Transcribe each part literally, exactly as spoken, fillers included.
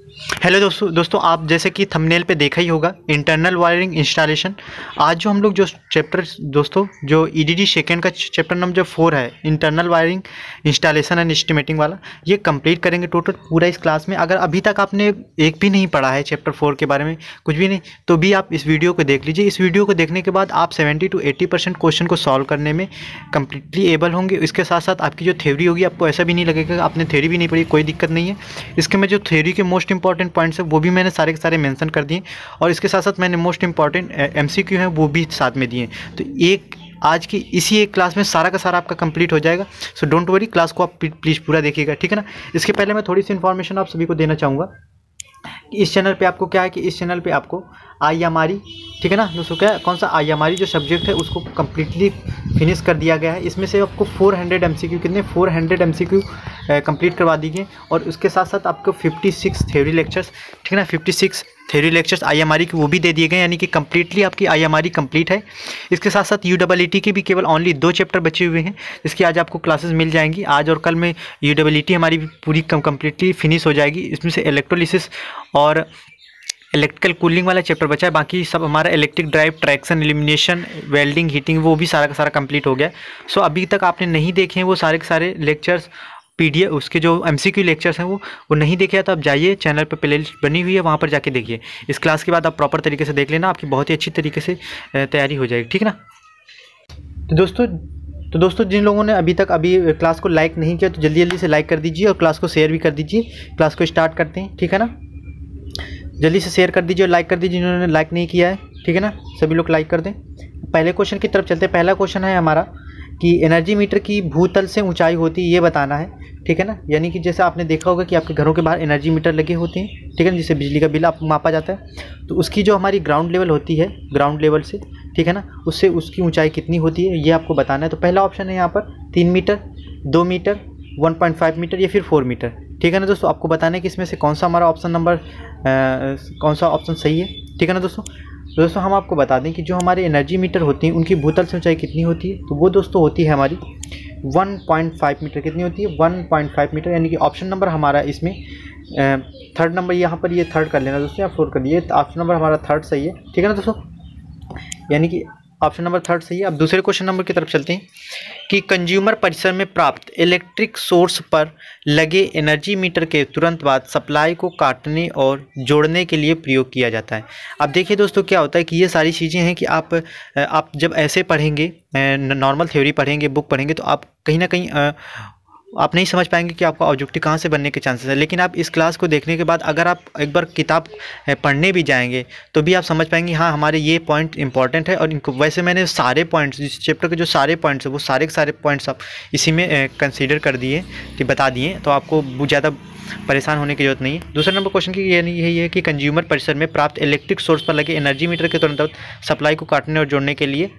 Hello दोस्तों दोस्तों आप जैसे कि थंबनेल पे देखा ही होगा इंटरनल वायरिंग इंस्टॉलेशन। आज जो हम लोग जो चैप्टर दोस्तों जो ईडीडी सेकेंड का चैप्टर नंबर जो फोर है internal wiring installation and estimating वाला, ये कंप्लीट करेंगे टोटल पूरा इस क्लास में। अगर अभी तक आपने एक भी नहीं पढ़ा है चैप्टर फोर के बारे में, कुछ भी नहीं, तो भी आप इस वीडियो को देख लीजिए। इस वीडियो को देखने के बाद आप seventy to eighty percent question को सॉल्व करने में कम्प्लीटली एबल होंगे। इसके साथ साथ आपकी जो थ्योरी होगी आपको ऐसा भी नहीं लगेगा आपने थ्योरी भी नहीं पढ़ी, कोई दिक्कत नहीं है। इसके में जो थ्योरी के मोस्ट इंपॉर्टेंट पॉइंट्स है वो भी मैंने सारे के सारे मेंशन कर दिए, और इसके साथ साथ मैंने मोस्ट इंपॉर्टेंट एमसीक्यू है वो भी साथ में दिए। तो एक आज की इसी एक क्लास में सारा का सारा आपका कंप्लीट हो जाएगा। सो डोंट वरी, क्लास को आप प्लीज़ पूरा देखिएगा, ठीक है ना। इसके पहले मैं थोड़ी सी इन्फॉर्मेशन आप सभी को देना चाहूँगा कि इस चैनल पे आपको क्या है कि इस चैनल पे आपको आई एम आर ई, ठीक है ना दोस्तों, क्या कौन सा आई एम आर ई जो सब्जेक्ट है उसको कम्प्लीटली फिनिश कर दिया गया है। इसमें से आपको four hundred M C Q कितने four hundred M C Q complete करवा दी गई, और उसके साथ साथ आपको फिफ्टी सिक्स थ्योरी लेक्चर्स, ठीक है ना, fifty six theory lectures I M R E की वो भी दे दिए गए, यानी कि कम्प्लीटली आपकी I M R E complete है। इसके साथ साथ यू डबल ई टी के भी केवल ओनली दो चैप्टर बचे हुए हैं, जिसकी आज आपको क्लासेस मिल जाएंगी। आज और कल में यू डबल ई टी हमारी पूरी कम्प्लीटली फिनिश हो जाएगी। इसमें से इलेक्ट्रोलिसिस और इलेक्ट्रिकल कूलिंग वाला चैप्टर बचा है, बाकी सब हमारा electric drive, traction, illumination, welding, heating वो भी सारा का सारा कंप्लीट हो गया। सो अभी तक आपने नहीं देखे हैं वो सारे के सारे लेक्चर्स, पीडीएफ उसके जो एमसीक्यू लेक्चर्स हैं वो वो नहीं देखे हैं, तो आप जाइए चैनल पर प्लेलिस्ट बनी हुई है वहाँ पर जाके देखिए। इस क्लास के बाद आप प्रॉपर तरीके से देख लेना, आपकी बहुत ही अच्छी तरीके से तैयारी हो जाएगी, ठीक है ना। तो दोस्तों तो दोस्तों जिन लोगों ने अभी तक अभी क्लास को लाइक नहीं किया तो जल्दी जल्दी से लाइक कर दीजिए और क्लास को शेयर भी कर दीजिए। क्लास को स्टार्ट करते हैं, ठीक है ना। जल्दी से शेयर कर दीजिए और लाइक कर दीजिए जिन्होंने लाइक नहीं किया है, ठीक है ना। सभी लोग लाइक कर दें। पहले क्वेश्चन की तरफ चलते हैं। पहला क्वेश्चन है हमारा कि एनर्जी मीटर की भूतल से ऊंचाई होती है, ये बताना है, ठीक है ना। यानी कि जैसे आपने देखा होगा कि आपके घरों के बाहर एनर्जी मीटर लगे होते हैं, ठीक है ना, जिससे बिजली का बिल आप मापा जाता है। तो उसकी जो हमारी ग्राउंड लेवल होती है, ग्राउंड लेवल से, ठीक है ना, उससे उसकी ऊंचाई कितनी होती है ये आपको बताना है। तो पहला ऑप्शन है यहाँ पर तीन मीटर, दो metre, one point five metre या फिर फोर मीटर, ठीक है ना दोस्तों। आपको बताना है कि इसमें से कौन सा हमारा ऑप्शन नंबर कौन सा ऑप्शन सही है, ठीक है ना दोस्तों। तो दोस्तों हम आपको बता दें कि जो हमारे एनर्जी मीटर होती हैं उनकी भूतल से ऊंचाई कितनी होती है, तो वो दोस्तों होती है हमारी वन पॉइंट फाइव मीटर। कितनी होती है? वन पॉइंट फाइव मीटर, यानी कि ऑप्शन नंबर हमारा इसमें थर्ड नंबर, यहाँ पर ये थर्ड कर लेना दोस्तों या फोर कर लिए, तो ऑप्शन नंबर हमारा थर्ड सही है, ठीक है ना दोस्तों, यानी कि ऑप्शन नंबर थर्ड सही है। अब दूसरे क्वेश्चन नंबर की तरफ चलते हैं कि कंज्यूमर परिसर में प्राप्त इलेक्ट्रिक सोर्स पर लगे एनर्जी मीटर के तुरंत बाद सप्लाई को काटने और जोड़ने के लिए प्रयोग किया जाता है। अब देखिए दोस्तों क्या होता है कि ये सारी चीज़ें हैं कि आप आप जब ऐसे पढ़ेंगे, नॉर्मल थ्योरी पढ़ेंगे, बुक पढ़ेंगे, तो आप कहीं ना कहीं आप नहीं समझ पाएंगे कि आपका ऑब्जेक्टिव कहाँ से बनने के चांसेस है। लेकिन आप इस क्लास को देखने के बाद अगर आप एक बार किताब पढ़ने भी जाएंगे तो भी आप समझ पाएंगे हाँ हमारे ये पॉइंट इंपॉर्टेंट है। और इनको वैसे मैंने सारे पॉइंट्स, इस चैप्टर के जो सारे पॉइंट्स हैं वो सारे के सारे पॉइंट्स आप इसी में कंसीडर कर दिए कि बता दिए, तो आपको ज़्यादा परेशान होने की जरूरत नहीं है। दूसरे नंबर क्वेश्चन की यानी यही है कि कंज्यूमर परिसर में प्राप्त इलेक्ट्रिक सोर्स पर लगे एनर्जी मीटर के तुरंत बाद सप्लाई को काटने और जोड़ने के लिए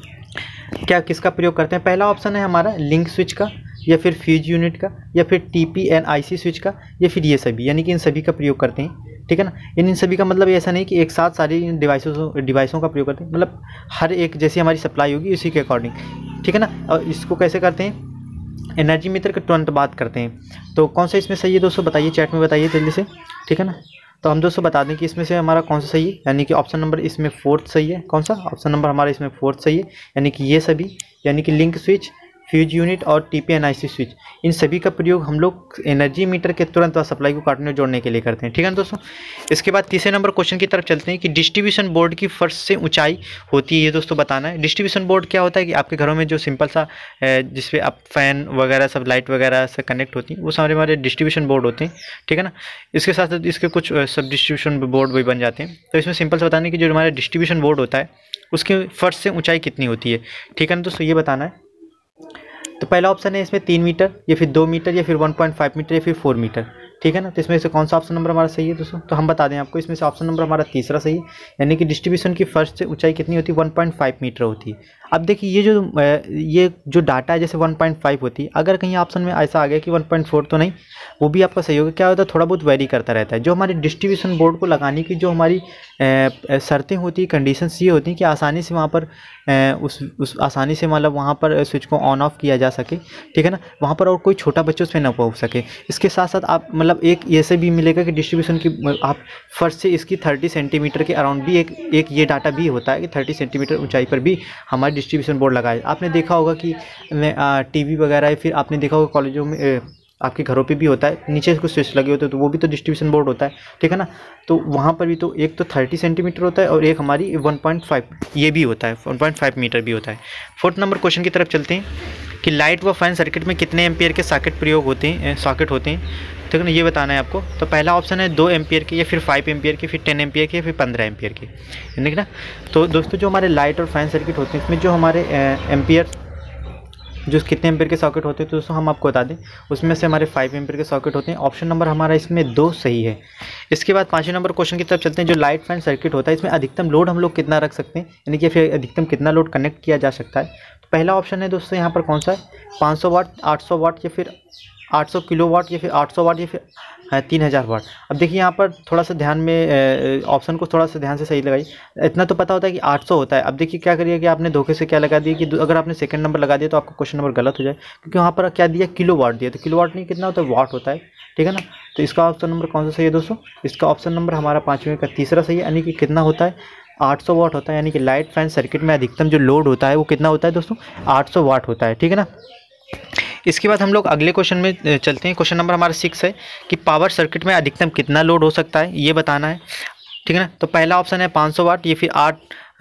क्या किसका प्रयोग करते हैं। पहला ऑप्शन है हमारा लिंक स्विच का, या फिर फ्यूज यूनिट का, या फिर T P N I C switch का, या फिर ये सभी, यानी कि इन सभी का प्रयोग करते हैं, ठीक है ना। इन सभी का मतलब ऐसा नहीं कि एक साथ सारी डिवाइसों डिवाइसों का प्रयोग करते हैं, मतलब हर एक जैसी हमारी सप्लाई होगी उसी के अकॉर्डिंग, ठीक है ना। और इसको कैसे करते हैं, एनर्जी मीटर के तुरंत बाद करते हैं। तो कौन सा इसमें सही है दोस्तों बताइए, चैट में बताइए जल्दी से, ठीक है ना। तो हम दोस्तों बता दें कि इसमें से हमारा कौन सा सही है, यानी कि ऑप्शन नंबर इसमें फोर्थ सही है। कौन सा ऑप्शन नंबर हमारा इसमें फोर्थ सही है, यानी कि ये सभी, यानी कि लिंक स्विच, फ्यूज यूनिट और T P N I C switch, इन सभी का प्रयोग हम लोग एनर्जी मीटर के तुरंत बाद सप्लाई को काटने और जोड़ने के लिए करते हैं, ठीक है ना दोस्तों। इसके बाद तीसरे नंबर क्वेश्चन की तरफ चलते हैं कि डिस्ट्रीब्यूशन बोर्ड की फर्श से ऊंचाई होती है, ये दोस्तों बताना है। डिस्ट्रीब्यूशन बोर्ड क्या होता है कि आपके घरों में जो सिंपल सा जिसपे आप फैन वगैरह सब लाइट वगैरह से कनेक्ट होती हैं वो सारे हमारे डिस्ट्रीब्यूशन बोर्ड होते हैं, ठीक है ना। इसके साथ साथ इसके कुछ सब डिस्ट्रीब्यूशन बोर्ड भी बन जाते हैं। तो इसमें सिंपल से बताना है कि जो हमारा डिस्ट्रीब्यूशन बोर्ड होता है उसके फर्श से ऊंचाई कितनी होती है, ठीक है ना दोस्तों, ये बताना है। तो पहला ऑप्शन है इसमें तीन मीटर, या फिर दो मीटर, या फिर वन पॉइंट फाइव मीटर, या फिर फोर मीटर, ठीक है ना। तो इसमें से कौन सा ऑप्शन नंबर हमारा सही है दोस्तों, तो हम बता दें आपको, इसमें से ऑप्शन नंबर हमारा तीसरा सही है, यानी कि डिस्ट्रीब्यूशन की फर्श से ऊंचाई कितनी होती है, वन पॉइंट फाइव मीटर होती है। अब देखिए ये जो ये जो डाटा है जैसे वन पॉइंट फाइव होती है, अगर कहीं ऑप्शन में ऐसा आ गया कि वन पॉइंट फोर, तो नहीं, वो भी आपका सही होगा। क्या होता है, थोड़ा बहुत वेरी करता रहता है। जो हमारी डिस्ट्रीब्यूशन बोर्ड को लगाने की जो हमारी शर्तें होती हैं, कंडीशंस ये होती हैं कि आसानी से वहाँ पर उस उस आसानी से मतलब वहाँ पर स्विच को ऑन ऑफ किया जा सके, ठीक है ना, वहाँ पर और कोई छोटा बच्चा उसमें ना पहुँच सके। इसके साथ साथ आप मतलब मतलब एक ऐसे भी मिलेगा कि डिस्ट्रीब्यूशन की आप फर्श से इसकी थर्टी सेंटीमीटर के अराउंड भी एक एक ये डाटा भी होता है कि थर्टी सेंटीमीटर ऊंचाई पर भी हमारे डिस्ट्रीब्यूशन बोर्ड लगा है। आपने देखा होगा कि टीवी वगैरह या फिर आपने देखा होगा कॉलेजों में ए, आपके घरों पे भी होता है, नीचे कुछ स्विच लगे होते हैं तो वो भी तो डिस्ट्रीब्यूशन बोर्ड होता है, ठीक है ना। तो वहाँ पर भी तो एक तो थर्टी सेंटीमीटर होता है और एक हमारी वन पॉइंट फाइव ये भी होता है, वन पॉइंट फाइव मीटर भी होता है। फोर्थ नंबर क्वेश्चन की तरफ चलते हैं कि लाइट व फैन सर्किट में कितने एम्पियर के सॉकेट प्रयोग होते हैं सॉकेट होते हैं, ठीक है ना, ये बताना है आपको। तो पहला ऑप्शन है दो एम्पियर के, या फिर फाइव एम्पियर के, फिर टेन एम्पियर के, या फिर पंद्रह एम्पियर के, ठीक ना। तो दोस्तों जो हमारे लाइट और फैन सर्किट होते हैं इसमें जो हमारे एम्पियर जो कितने एम्पियर के सॉकेट होते हैं तो दोस्तों हम आपको बता दें उसमें से हमारे फाइव एम्पियर के सॉकेट होते हैं। ऑप्शन नंबर हमारा इसमें दो सही है। इसके बाद पाँचवें नंबर क्वेश्चन की तरफ चलते हैं। जो लाइट फैन सर्किट होता है इसमें अधिकतम लोड हम लोग कितना रख सकते हैं, यानी कि फिर अधिकतम कितना लोड कनेक्ट किया जा सकता है। तो पहला ऑप्शन है दोस्तों यहाँ पर कौन सा है, पाँच सौ वाट, आठ सौ वाट, या फिर आठ सौ किलो वाट, या फिर आठ सौ वाट, या फिर तीन हज़ार वाट। अब देखिए यहाँ पर थोड़ा सा ध्यान में ऑप्शन को थोड़ा सा ध्यान से सही लगाइए। इतना तो पता होता है कि आठ सौ होता है। अब देखिए क्या करिए कि आपने धोखे से क्या लगा दिया कि अगर आपने सेकंड नंबर लगा दिया तो आपका क्वेश्चन नंबर गलत हो जाए, क्योंकि वहाँ पर क्या दिया, किलो वाट दिया। तो किलो वाट नहीं, कितना होता है, वाट होता है, ठीक है ना। तो इसका ऑप्शन नंबर कौन सा सही है दोस्तों, इसका ऑप्शन नंबर हमारा पाँचवें का तीसरा सही है, यानी कि कितना होता है, आठ सौ वाट होता है। यानी कि लाइट फैन सर्किट में अधिकतम जो लोड होता है वो कितना होता है दोस्तों, आठ सौ वाट होता है, ठीक है ना। इसके बाद हम लोग अगले क्वेश्चन में चलते हैं। क्वेश्चन नंबर हमारा सिक्स है कि पावर सर्किट में अधिकतम कितना लोड हो सकता है, ये बताना है, ठीक है ना। तो पहला ऑप्शन है पाँच सौ वाट, ये फिर आठ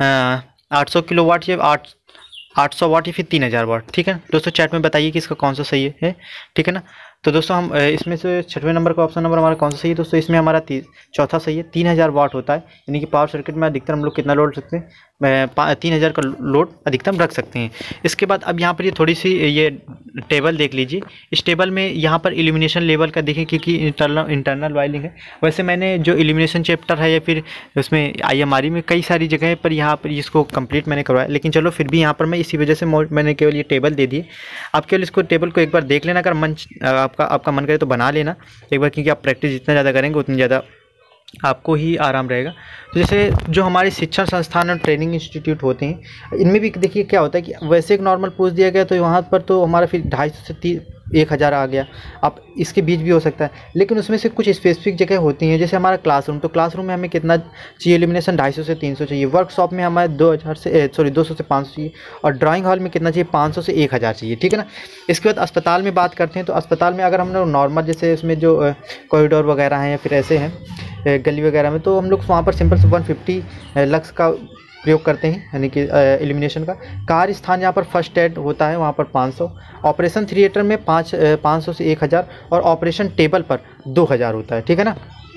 आठ सौ किलो वाट, ये आठ आठ सौ वाट, या फिर तीन हज़ार वाट, ठीक है दोस्तों। चैट में बताइए कि इसका कौन सा सही है, ठीक है ना। तो दोस्तों हम इसमें से छठवें नंबर का ऑप्शन नंबर हमारा कौन सा सही है दोस्तों, इसमें हमारा चौथा सही है, तीन हज़ार वाट होता है। यानी कि पावर सर्किट में अधिकतम हम लोग कितना लोड रख सकते हैं, तीन हज़ार का लोड अधिकतम रख सकते हैं। इसके बाद अब यहाँ पर ये थोड़ी सी ये टेबल देख लीजिए। इस टेबल में यहाँ पर इल्यूमिनेशन लेवल का देखें, क्योंकि इंटरनल इंटरनल वायरिंग है। वैसे मैंने जो इल्यूमिनेशन चैप्टर है या फिर उसमें आईएमआरई में कई सारी जगह पर यहाँ पर इसको कंप्लीट मैंने करवाया, लेकिन चलो फिर भी यहाँ पर मैं इसी वजह से मैंने केवल ये टेबल दे दी। आप केवल इसको टेबल को एक बार देख लेना, अगर मन आपका आपका मन करे तो बना लेना एक बार, क्योंकि आप प्रैक्टिस जितना ज़्यादा करेंगे उतनी ज़्यादा आपको ही आराम रहेगा। तो जैसे जो हमारे शिक्षण संस्थान और ट्रेनिंग इंस्टीट्यूट होते हैं इनमें भी देखिए क्या होता है कि वैसे एक नॉर्मल पूछ दिया गया तो वहाँ पर तो हमारा फिर ढाई सौ से तीन एक हज़ार आ गया, आप इसके बीच भी हो सकता है। लेकिन उसमें से कुछ स्पेसिफिक जगह होती हैं, जैसे हमारा क्लासरूम, तो क्लासरूम में हमें कितना चाहिए, इल्यूमिनेशन ढाई सौ से तीन सौ चाहिए। वर्कशॉप में हमारे दो हज़ार से सॉरी दो सौ से पाँच सौ चाहिए, और ड्राइंग हॉल में कितना चाहिए, पाँच सौ से एक हज़ार चाहिए, ठीक है ना। इसके बाद अस्पताल में बात करते हैं। तो अस्पताल में अगर हम लोग नॉर्मल जैसे उसमें जो कॉरिडोर वगैरह हैं या फिर ऐसे हैं गली वगैरह में, तो हम लोग वहाँ पर सिंपल से वन फिफ्टी लक्स का प्रयोग करते हैं, यानी कि एलिमिनेशन का। कार्य स्थान यहाँ पर फर्स्ट एड होता है वहाँ पर पाँच सौ, ऑपरेशन थिएटर में पाँच पाँच सौ से एक हज़ार, और ऑपरेशन टेबल पर दो हज़ार होता है, ठीक है ना।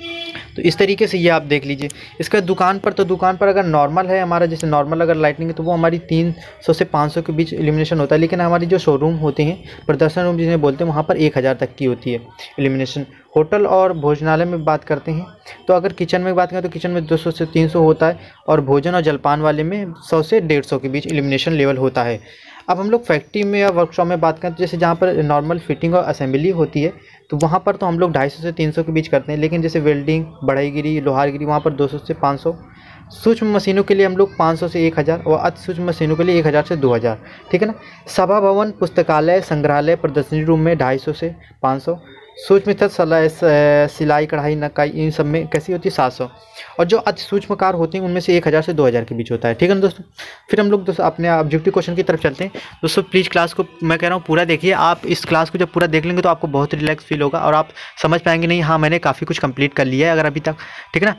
तो इस तरीके से ये आप देख लीजिए। इसका दुकान पर, तो दुकान पर अगर नॉर्मल है हमारा, जैसे नॉर्मल अगर लाइटनिंग है तो वो हमारी तीन सौ से पाँच सौ के बीच इल्यूमिनेशन होता है। लेकिन हमारी जो शोरूम होते हैं, प्रदर्शन रूम जिन्हें बोलते हैं, वहाँ पर एक हज़ार तक की होती है इल्यूमिनेशन। होटल और भोजनालय में बात करते हैं तो अगर किचन में बात करें तो किचन में दो सौ से तीन सौ होता है, और भोजन और जलपान वाले में सौ से डेढ़ सौ के बीच इल्यूमिनेशन लेवल होता है। अब हम लोग फैक्ट्री में या वर्कशॉप में बात करें तो जैसे जहाँ पर नॉर्मल फिटिंग और असेंबली होती है तो वहाँ पर तो हम लोग ढाई सौ से तीन सौ के बीच करते हैं। लेकिन जैसे वेल्डिंग, बढ़ईगिरी, लोहारगिरी, वहाँ पर दो सौ से पाँच सौ। सूक्ष्म मशीनों के लिए हम लोग पाँच सौ से एक हज़ार, और अति सूक्ष्म मशीनों के लिए एक हज़ार से दो हज़ार, ठीक है ना। सभा भवन, पुस्तकालय, संग्रहालय, प्रदर्शनी रूम में ढाई सौ से पाँच सौ। सूक्ष्म स्तर सिलाई, कढ़ाई, नकाई, इन सब में कैसी होती है, सात सौ। और जो अति सूक्ष्म कार होती हैं उनमें से एक हज़ार से दो हज़ार के बीच होता है, ठीक है ना दोस्तों। फिर हम लोग दोस्तों अपने ऑब्जेक्टिव क्वेश्चन की तरफ चलते हैं। दोस्तों प्लीज़ क्लास को मैं कह रहा हूँ पूरा देखिए। आप इस क्लास को जब पूरा देख लेंगे तो आपको बहुत रिलैक्स फील होगा और आप समझ पाएंगे, नहीं हाँ मैंने काफ़ी कुछ कंप्लीट कर लिया है अगर अभी तक, ठीक है ना,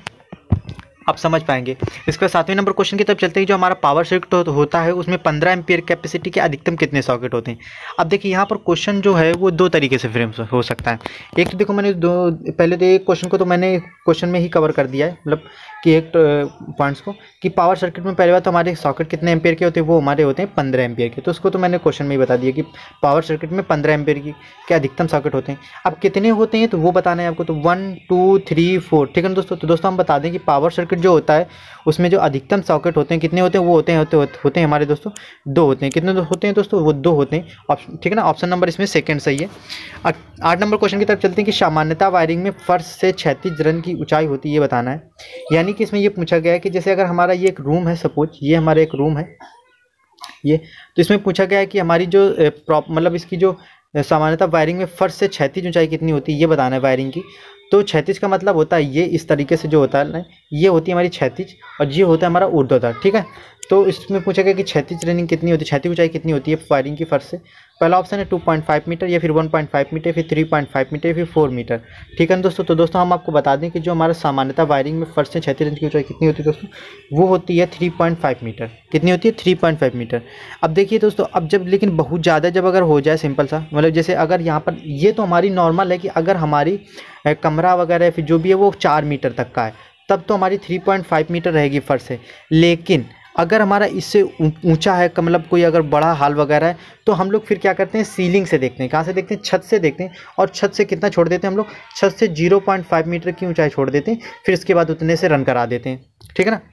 आप समझ पाएंगे। इसके सातवें नंबर क्वेश्चन की तरफ चलते हैं। जो हमारा पावर सर्किट तो होता है उसमें पंद्रह एम्पियर कैपेसिटी के अधिकतम कितने सॉकेट होते हैं। अब देखिए यहाँ पर क्वेश्चन जो है वो दो तरीके से फ्रेम हो सकता है। एक तो देखो मैंने दो पहले तो एक क्वेश्चन को तो मैंने क्वेश्चन में ही कवर कर दिया है, मतलब कि एक पॉइंट्स को कि पावर सर्किट में पहले बात तो हमारे सॉकेट कितने एम्पियर के होते हैं, वो हमारे होते हैं पंद्रह एम्पियर के। तो उसको तो मैंने क्वेश्चन में ही बता दिया कि पावर सर्किट में पंद्रह एम्पियर की के अधिकतम सॉकेट होते हैं। अब कितने होते हैं तो वो बताना है आपको, तो वन टू थ्री फोर, ठीक है ना दोस्तों। तो दोस्तों हम बता दें कि पावर सर्किट जो होता है उसमें जो अधिकतम सॉकेट होते हैं कितने होते हैं, वो होते हैं होते होते, होते हैं हमारे दोस्तों दो होते हैं। कितने होते हैं दोस्तों, वो दो होते हैं, ऑप्शन ठीक है ना। ऑप्शन नंबर इसमें सेकंड सही है। आठ नंबर क्वेश्चन की तरफ चलते हैं कि सामान्यतः वायरिंग में फर्श से क्षैतिज रन की ऊंचाई होती है, ये बताना है। यानी कि इसमें ये पूछा गया है कि जैसे अगर हमारा ये एक रूम है, सपोज ये हमारा एक रूम है ये, तो इसमें पूछा गया है कि हमारी जो प्रॉप मतलब इसकी जो सामान्यतः वायरिंग में फर्श से क्षैतिज ऊंचाई कितनी होती है ये बताना है वायरिंग की। तो क्षैतिज का मतलब होता है ये इस तरीके से जो होता है ना, ये होती है हमारी क्षैतिज और ये होता है हमारा ऊर्ध्वाधर, ठीक है। तो इसमें पूछा गया कि क्षैतिज रेलिंग कितनी होती है, क्षैतिज ऊंचाई कितनी होती है वायरिंग की फर्श से। पहला ऑप्शन है टू पॉइंट फाइव मीटर या फिर वन पॉइंट फाइव मीटर, फिर थ्री पॉइंट फाइव मीटर, फिर फोर मीटर, ठीक है दोस्तों। तो दोस्तों हम आपको बता दें कि जो हमारा सामान्यतः वायरिंग में फर्श से क्षैतिज रेलिंग की ऊंचाई कितनी होती है दोस्तों, वो होती है थ्री पॉइंट फाइव मीटर। कितनी होती है, थ्री पॉइंट फाइव मीटर। अब देखिए दोस्तों, अब जब लेकिन बहुत ज़्यादा जब अगर हो जाए सिंपल सा, मतलब जैसे अगर यहाँ पर ये तो हमारी नॉर्मल है कि अगर हमारी कमरा वगैरह फिर जो भी है वो चार मीटर तक का है, तब तो हमारी थ्री पॉइंट फाइव मीटर रहेगी फर्श से। लेकिन अगर हमारा इससे ऊंचा है, मतलब कोई अगर बड़ा हॉल वगैरह है, तो हम लोग फिर क्या करते हैं, सीलिंग से देखते हैं। कहाँ से देखते हैं, छत से देखते हैं। और छत से कितना छोड़ देते हैं हम लोग, छत से जीरो पॉइंट फाइव मीटर की ऊंचाई छोड़ देते हैं, फिर इसके बाद उतने से रन करा देते हैं, ठीक है ना।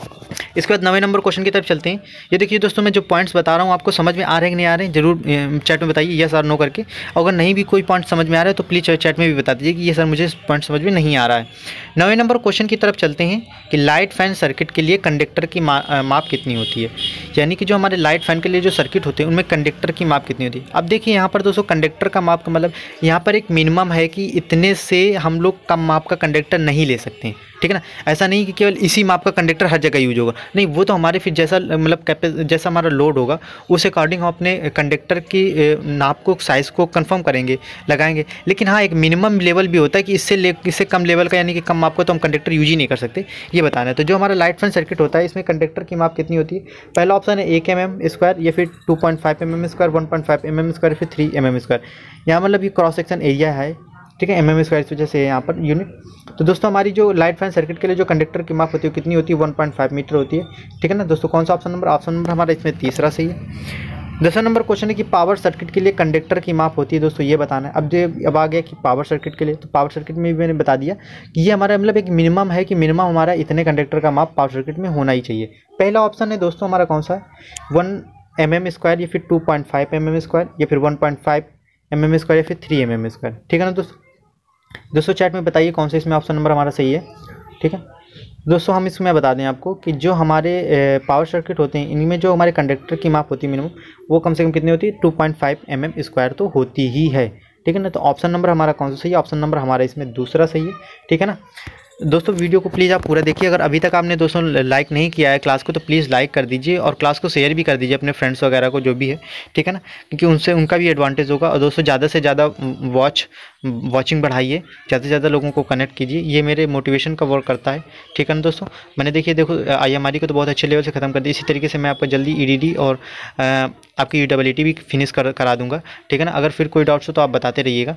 इसके बाद नवे नंबर क्वेश्चन की तरफ चलते हैं। ये देखिए दोस्तों, मैं जो पॉइंट्स बता रहा हूँ आपको समझ में आ रहे हैं कि नहीं आ रहे हैं, जरूर चैट में बताइए यस और नो करके। अगर नहीं भी कोई पॉइंट समझ में आ रहा है तो प्लीज़ चैट में भी बता दीजिए कि ये सर मुझे पॉइंट समझ में नहीं आ रहा है। नवे नंबर क्वेश्चन की तरफ चलते हैं कि लाइट फैन सर्किट के लिए कंडक्टर की मा, माप कितनी होती है, यानी कि जो हमारे लाइट फैन के लिए जो सर्किट होते हैं उनमें कंडक्टर की माप कितनी होती है। अब देखिए यहाँ पर दोस्तों, कंडक्टर का माप का मतलब यहाँ पर एक मिनिमम है कि इतने से हम लोग कम माप का कंडक्टर नहीं ले सकते हैं, ठीक है ना। ऐसा नहीं कि केवल इसी माप का कंडक्टर हर जगह यूज होगा, नहीं, वो तो हमारे फिर जैसा मतलब कैपे जैसा हमारा लोड होगा उस अकॉर्डिंग हम अपने कंडक्टर की नाप को, साइज़ को कंफर्म करेंगे, लगाएंगे। लेकिन हाँ, एक मिनिमम लेवल भी होता है कि इससे ले इससे कम लेवल का यानी कि कम माप का तो हम कंडक्टर यूज ही नहीं कर सकते, ये बताना है। तो जो हमारा लाइट फैन सर्किट होता है इसमें कंडक्टर की माप कितनी होती है। पहला ऑप्शन है एक एम एम स्क्वायर या फिर two point five M M square, one point five M M square, फिर थ्री एम एम स्क्वायर। यहाँ मतलब ये क्रॉस सेक्शन एरिया है, ठीक है, एम एम स्क्वायर इस वजह से यहाँ पर यूनिट। तो दोस्तों हमारी जो लाइट फैन सर्किट के लिए जो कंडक्टर की माप होती है कितनी होती है, वन पॉइंट फाइव मीटर होती है, ठीक है ना दोस्तों। कौन सा ऑप्शन नंबर, ऑप्शन नंबर हमारा इसमें तीसरा सही है। दसवां नंबर क्वेश्चन है कि पावर सर्किट के लिए कंडक्टर की माप होती है दोस्तों, ये बताना है। अब जो अब आ गया कि पावर सर्किट के लिए, तो पावर सर्किट में भी मैंने बता दिया कि ये हमारा मतलब एक मिनिमम है कि मिनिमम हमारा इतने कंडक्टर का माप पावर सर्किट में होना ही चाहिए। पहला ऑप्शन है दोस्तों हमारा कौन सा है, वन एम एम स्क्वायर या फिर two point five M M square या फिर one point five M M square या फिर थ्री एम एम स्क्वायर, ठीक है ना दोस्तों। दोस्तों चैट में बताइए कौन सा इसमें ऑप्शन नंबर हमारा सही है, ठीक है दोस्तों। हम इसमें बता दें आपको कि जो हमारे पावर सर्किट होते हैं इनमें जो हमारे कंडक्टर की माप होती है मिनिमम, वो कम से कम कितनी होती है, two point five M M square तो होती ही है, ठीक है ना। तो ऑप्शन नंबर हमारा कौन सा सही है, ऑप्शन नंबर हमारा इसमें दूसरा सही है, ठीक है ना। दोस्तों वीडियो को प्लीज़ आप पूरा देखिए। अगर अभी तक आपने दोस्तों लाइक नहीं किया है क्लास को तो प्लीज़ लाइक कर दीजिए और क्लास को शेयर भी कर दीजिए अपने फ्रेंड्स वगैरह को, जो भी है, ठीक है ना, क्योंकि उनसे उनका भी एडवांटेज होगा। और दोस्तों ज़्यादा से ज़्यादा वॉच वॉचिंग बढ़ाइए, ज़्यादा से ज़्यादा लोगों को कनेक्ट कीजिए, ये मेरे मोटिवेशन का वर्क करता है, ठीक है ना दोस्तों। मैंने देखिए देखो आई एम आर ई को तो बहुत अच्छे लेवल से ख़त्म कर दिया, इसी तरीके से मैं आपको जल्दी ई डी डी और आ, आपकी यू डबल ई टी भी फिनिश कर करा दूँगा, ठीक है ना। अगर फिर कोई डाउट्स हो तो आप बताते रहिएगा।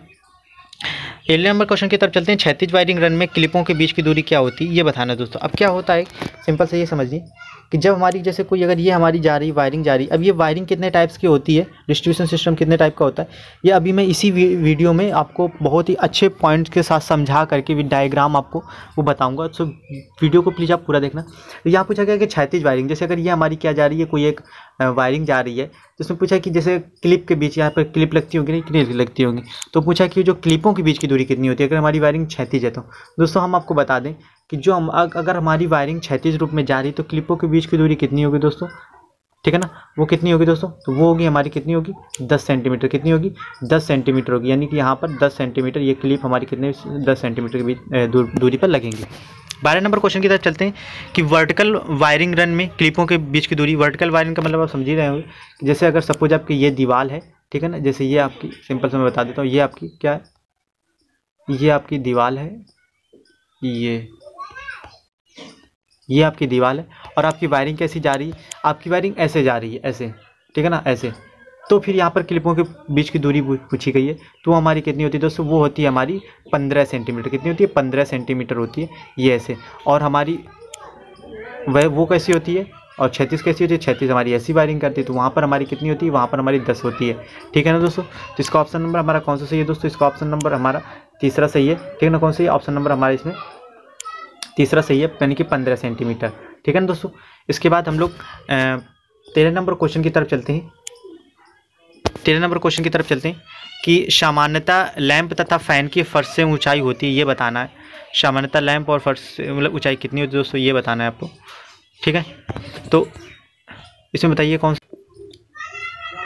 एल नंबर क्वेश्चन की तरफ चलते हैं। क्षैतिज वायरिंग रन में क्लिपों के बीच की दूरी क्या होती है, ये बताना है दोस्तों। अब क्या होता है, सिंपल से ये समझिए कि जब हमारी जैसे कोई अगर ये हमारी जा रही वायरिंग जा रही, अब ये वायरिंग कितने टाइप्स की होती है, डिस्ट्रीब्यूशन सिस्टम कितने टाइप का होता है, ये अभी मैं इसी वीडियो में आपको बहुत ही अच्छे पॉइंट्स के साथ समझा करके विद डायग्राम आपको वो बताऊंगा। सो वीडियो को प्लीज़ आप पूरा देखना। तो यहाँ पूछा गया कि क्षैतिज वायरिंग, जैसे अगर ये हमारी क्या जा रही है, कोई एक वायरिंग जा रही है, तो उसमें पूछा कि जैसे क्लिप के बीच यहाँ पर क्लिप लगती होगी, नहीं क्लिप लगती होगी, तो पूछा कि जो क्लिपों के बीच की दूरी कितनी होती है अगर हमारी वायरिंग क्षैतिज है। तो दोस्तों हम आपको बता दें कि जो हम अगर हमारी वायरिंग क्षैतिज रूप में जा रही है तो क्लिपों के बीच की दूरी कितनी होगी दोस्तों, ठीक है ना, वो कितनी होगी दोस्तों, तो वो होगी हमारी कितनी होगी, दस सेंटीमीटर। कितनी होगी, दस सेंटीमीटर होगी, यानी कि यहाँ पर दस सेंटीमीटर ये क्लिप हमारी कितने दस सेंटीमीटर के बीच दूर, दूरी पर लगेंगे। बारह नंबर क्वेश्चन की तरफ चलते हैं कि वर्टिकल वायरिंग रन में क्लिपों के बीच की दूरी, वर्टिकल वायरिंग का मतलब आप समझ ही रहे होंगे। जैसे अगर सपोज आपकी ये दीवार है, ठीक है ना, जैसे ये आपकी सिंपल से मैं बता देता हूँ, ये आपकी क्या है, ये आपकी दीवार है, ये ये आपकी दीवार है और आपकी वायरिंग कैसी जा रही है, आपकी वायरिंग ऐसे जा रही है, ऐसे, ठीक है ना, ऐसे। तो फिर यहाँ पर क्लिपों के बीच की दूरी पूछी गई है, तो हमारी कितनी होती है दोस्तों, वो होती है हमारी पंद्रह सेंटीमीटर। कितनी होती है, पंद्रह सेंटीमीटर होती है, ये ऐसे। और हमारी वह वो कैसी होती है, और छत्तीस कैसी होती है, छत्तीस हमारी ऐसी वायरिंग करती है, तो वहाँ पर हमारी कितनी होती है, वहाँ पर हमारी दस होती है, ठीक है ना दोस्तों। तो इसका ऑप्शन नंबर हमारा कौन सा सही है दोस्तों, इसका ऑप्शन नंबर हमारा तीसरा सही है, ठीक है ना। कौन सा ऑप्शन नंबर हमारा इसमें तीसरा सही है, यानी कि पंद्रह सेंटीमीटर, ठीक है ना दोस्तों। इसके बाद हम लोग तेरह नंबर क्वेश्चन की तरफ चलते हैं। तेरह नंबर क्वेश्चन की तरफ चलते हैं कि सामान्यतः लैंप तथा फैन की फर्श से ऊंचाई होती है, ये बताना है। सामान्यतः लैंप और फर्श से मतलब ऊंचाई कितनी होती है दोस्तों, ये बताना है आपको, ठीक है। तो इसमें बताइए कौन सा।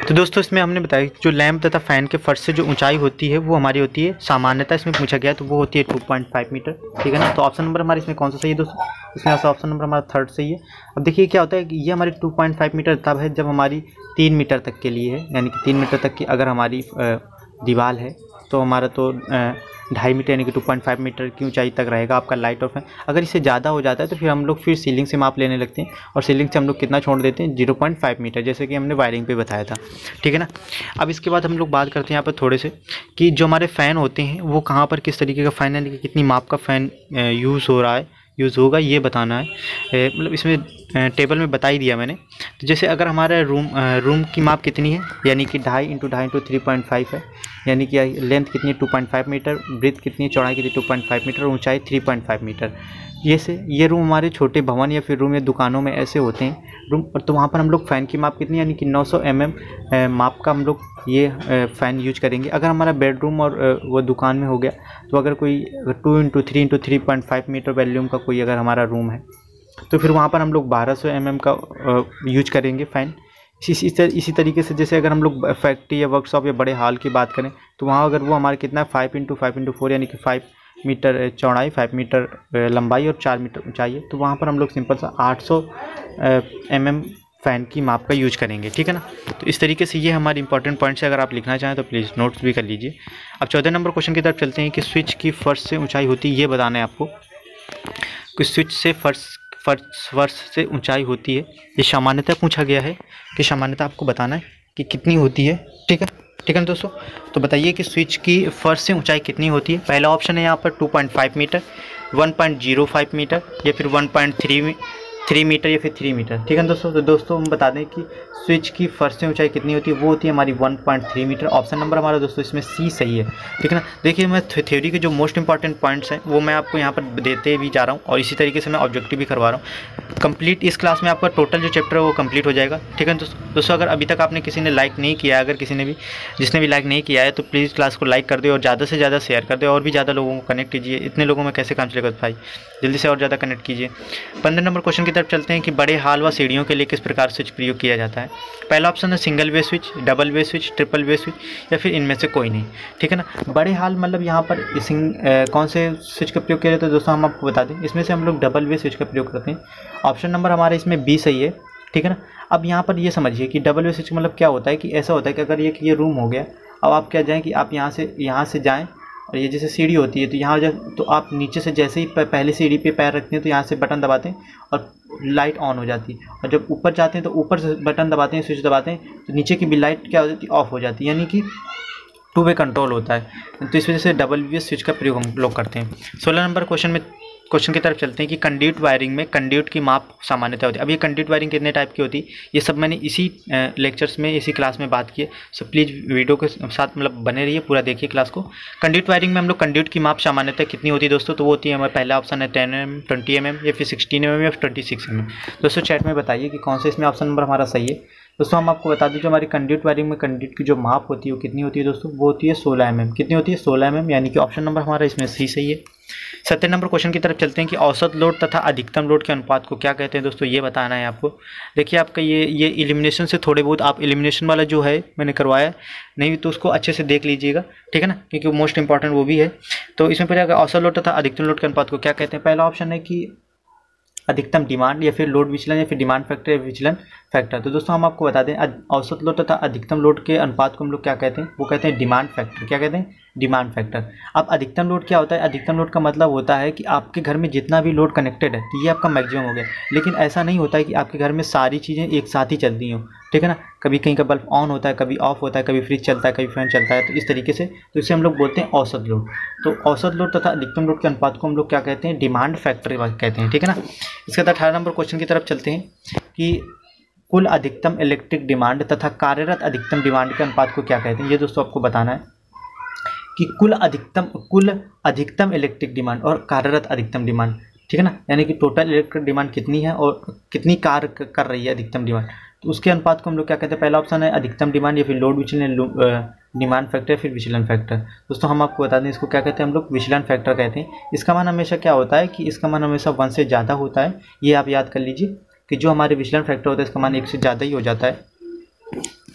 तो दोस्तों इसमें हमने बताया कि जो लैंप तथा फैन के फर्श से जो ऊंचाई होती है वो हमारी होती है सामान्यतः इसमें पूछा गया तो वो होती है टू पॉइंट फाइव मीटर, ठीक है ना। तो ऑप्शन नंबर हमारे इसमें कौन सा सही है दोस्तों, इसमें ऑप्शन नंबर हमारा थर्ड सही है। अब देखिए क्या होता है कि ये हमारी टू पॉइंट फाइव मीटर तब है जब हमारी तीन मीटर तक के लिए है, यानी कि तीन मीटर तक की अगर हमारी दीवार है तो हमारा तो ढाई मीटर यानी कि टू पॉइंट फाइव मीटर की ऊंचाई तक रहेगा आपका लाइट और फैन। अगर इससे ज़्यादा हो जाता है तो फिर हम लोग फिर सीलिंग से माप लेने लगते हैं और सीलिंग से हम लोग कितना छोड़ देते हैं जीरो पॉइंट फाइव मीटर, जैसे कि हमने वायरिंग पे बताया था, ठीक है ना। अब इसके बाद हम लोग बात करते हैं यहाँ पर थोड़े से कि जो हमारे फ़ैन होते हैं वो कहाँ पर किस तरीके का फ़ैन यानी कि कितनी माप का फ़ैन यूज़ हो रहा है यूज़ होगा ये बताना है। मतलब इसमें टेबल में बता ही दिया मैंने। तो जैसे अगर हमारा रूम रूम की माप कितनी है यानी कि ढाई इंटू ढाई इंटू थ्री पॉइंट फाइव है, यानी कि लेंथ कितनी है two point five metre, breadth कितनी है चौड़ाई कितनी टू पॉइंट फाइव मीटर, ऊंचाई थ्री पॉइंट फाइव मीटर। ये से ये रूम हमारे छोटे भवन या फिर रूम या दुकानों में ऐसे होते हैं रूम, तो वहाँ पर हम लोग फ़ैन की माप कितनी यानी कि नौ सौ एम एम माप का हम लोग ये फ़ैन यूज करेंगे। अगर हमारा बेडरूम और वो दुकान में हो गया तो अगर कोई two into three into three point five metre volume का कोई अगर हमारा रूम है तो फिर वहाँ पर हम लोग बारह सौ एम एम का यूज करेंगे फ़ैन। इसी इसी तरीके से जैसे अगर हम लोग फैक्ट्री या वर्कशॉप या बड़े हॉल की बात करें तो वहाँ अगर वो हमारे कितना five into five into four यानी कि फाइव मीटर चौड़ाई, फाइव मीटर लंबाई और चार मीटर ऊंचाई है, तो वहाँ पर हम लोग सिंपल सा आठ सौ एम एम फ़ैन की माप का यूज करेंगे, ठीक है ना। तो इस तरीके से ये हमारे इंपॉर्टेंट पॉइंट्स है, अगर आप लिखना चाहें तो प्लीज़ नोट्स भी कर लीजिए। अब चौदह नंबर क्वेश्चन की तरफ चलते हैं कि स्विच की फर्श से ऊंचाई होती है ये बताना है आपको कि स्विच से फर्श फर्श फर्श से ऊंचाई होती है, ये सामान्यतः पूछा गया है कि सामान्यतः आपको बताना है कि कितनी होती है, ठीक है ठीक है ना दोस्तों। तो बताइए कि स्विच की फर्श से ऊंचाई कितनी होती है। पहला ऑप्शन है यहाँ पर two point five metre, one point zero five metre या फिर one point three three metre या फिर थ्री मीटर, ठीक है ना दोस्तों। तो दोस्तों हम बता दें कि स्विच की फर्श से ऊंचाई कितनी होती है, वो होती है हमारी one point three metre. Option number हमारा दोस्तों इसमें सी सही है, ठीक है ना। देखिए मैं थ्योरी के जो मोस्ट इंपॉर्टेंट पॉइंट्स हैं वो मैं आपको यहाँ पर देते भी जा रहा हूँ और इसी तरीके से मैं ऑब्जेक्टिव भी करवा रहा हूँ। कंप्लीट इस क्लास में आपका टोटल जो चैप्टर है वो कंप्लीट हो जाएगा, ठीक है दोस्तों। दोस्तों अगर अभी तक आपने किसी ने लाइक नहीं किया, अगर किसी ने भी जिसने भी लाइक नहीं किया है तो प्लीज़ क्लास को लाइक कर दे और ज़्यादा से ज़्यादा शेयर कर दे और भी ज़्यादा लोगों को कनेक्ट कीजिए। इतने लोगों में कैसे काम चलेगा भाई, जल्दी से और ज़्यादा कनेक्ट कीजिए। पंद्रह नंबर क्वेश्चन की तरफ चलते हैं कि बड़े हाल व सीढ़ियों के लिए किस प्रकार स्विच प्रयोग किया जाता है। पहला ऑप्शन है single way switch, double way switch, triple way switch या फिर इनमें से कोई नहीं, ठीक है ना। बड़े हाल मतलब यहाँ पर सिंग कौन से स्विच का प्रयोग किया जाता है दोस्तों हम आपको बता दें, इसमें से हम लोग डबल वे स्विच का प्रयोग करते हैं। ऑप्शन नंबर हमारे इसमें बी सही है, ठीक है ना। अब यहाँ पर ये समझिए कि डबल वे स्विच मतलब क्या होता है कि ऐसा होता है कि अगर ये ये रूम हो गया, अब आप क्या जाएँ कि आप यहाँ से यहाँ से जाएँ और ये जैसे सीढ़ी होती है तो यहाँ जब तो आप नीचे से जैसे ही पहले सीढ़ी पे पैर रखते हैं तो यहाँ से बटन दबाते हैं और लाइट ऑन हो जाती है, और जब ऊपर जाते हैं तो ऊपर से बटन दबाते हैं, स्विच दबाते हैं तो नीचे की भी लाइट क्या हो जाती है, ऑफ हो जाती है, यानी कि टू वे कंट्रोल होता है। तो इस वजह से डबल वे स्विच का प्रयोग हम लोग करते हैं। सोलह नंबर क्वेश्चन में क्वेश्चन की तरफ चलते हैं कि कंड्यूट वायरिंग में कंड्यूट की माप सामान्यतः होती है। अब ये कंड्यूट वायरिंग कितने टाइप की होती है ये सब मैंने इसी लेक्चर्स में इसी क्लास में बात की है, सो प्लीज़ वीडियो के साथ मतलब बने रहिए, पूरा देखिए क्लास को। कंड्यूट वायरिंग में हम लोग कंड्यूट की माप सामान्यतः कितनी होती है दोस्तों, तो वो होती है हमारा पहला ऑप्शन है ten M M, twenty M M या फिर सिक्सटीन एम एम या ट्वेंटी सिक्स एम एम। दोस्तों चैट में बताइए कि कौन सा इसमें ऑप्शन नंबर हमारा सही है। दोस्तों हम आपको बता दें जो हमारी कंड्यूट वायरिंग में कंड्यूट की जो माप होती है वो कितनी होती है दोस्तों, वो होती है सोलह एम एम। कितनी होती है, सोलह एम एम, यानी कि ऑप्शन नंबर हमारा इसमें सी सही है। सत्रह नंबर क्वेश्चन की तरफ चलते हैं कि औसत लोड तथा अधिकतम लोड के अनुपात को क्या कहते हैं दोस्तों, ये बताना है आपको। देखिए आपका ये ये एलिमिनेशन से थोड़े बहुत आप एलिमिनेशन वाला जो है मैंने करवाया नहीं तो उसको अच्छे से देख लीजिएगा, ठीक है ना, क्योंकि मोस्ट इंपॉर्टेंट वो भी है। तो इसमें पहले औसत लोड तथा अधिकतम लोड के अनुपात को क्या कहते हैं। पहला ऑप्शन है कि अधिकतम डिमांड या फिर लोड विचलन या फिर डिमांड फैक्टर या विचलन फैक्टर। तो दोस्तों हम आपको बता दें औसत लोड तथा अधिकतम लोड के अनुपात को हम लोग क्या कहते हैं, वो कहते हैं डिमांड फैक्टर। क्या कहते हैं, डिमांड फैक्टर। अब अधिकतम लोड क्या होता है, अधिकतम लोड का मतलब होता है कि आपके घर में जितना भी लोड कनेक्टेड है तो ये आपका मैक्सिमम हो गया, लेकिन ऐसा नहीं होता है कि आपके घर में सारी चीज़ें एक साथ ही चलती हों, ठीक है ना। कभी कहीं का बल्ब ऑन होता है, कभी ऑफ होता है, कभी फ्रिज चलता है, कभी फैन चलता है, तो इस तरीके से तो इसे हम लोग बोलते हैं औसत लोड। तो औसत लोड तथा अधिकतम लोड के अनुपात को हम लोग क्या कहते हैं, डिमांड फैक्टर कहते हैं, ठीक है ना। इसके बाद अठारह नंबर क्वेश्चन की तरफ चलते हैं कि कुल अधिकतम इलेक्ट्रिक डिमांड तथा कार्यरत अधिकतम डिमांड के अनुपात को क्या कहते हैं। ये दोस्तों आपको बताना है कि कुल अधिकतम कुल अधिकतम इलेक्ट्रिक डिमांड और कार्यरत अधिकतम डिमांड, ठीक है ना, यानी कि टोटल इलेक्ट्रिक डिमांड कितनी है और कितनी कार्य कर रही है अधिकतम डिमांड, तो उसके अनुपात को हम लोग क्या कहते हैं। पहला ऑप्शन है अधिकतम डिमांड या फिर लोड विचलन, डिमांड फैक्टर फिर विचलन फैक्टर। दोस्तों हम आपको बता दें इसको क्या कहते हैं, हम लोग विचलन फैक्टर कहते हैं। इसका मान हमेशा क्या होता है कि इसका मान हमेशा वन से ज़्यादा होता है, ये आप याद कर लीजिए कि जो हमारे विचलन फैक्टर होता है इसका मान एक से ज़्यादा ही हो जाता है।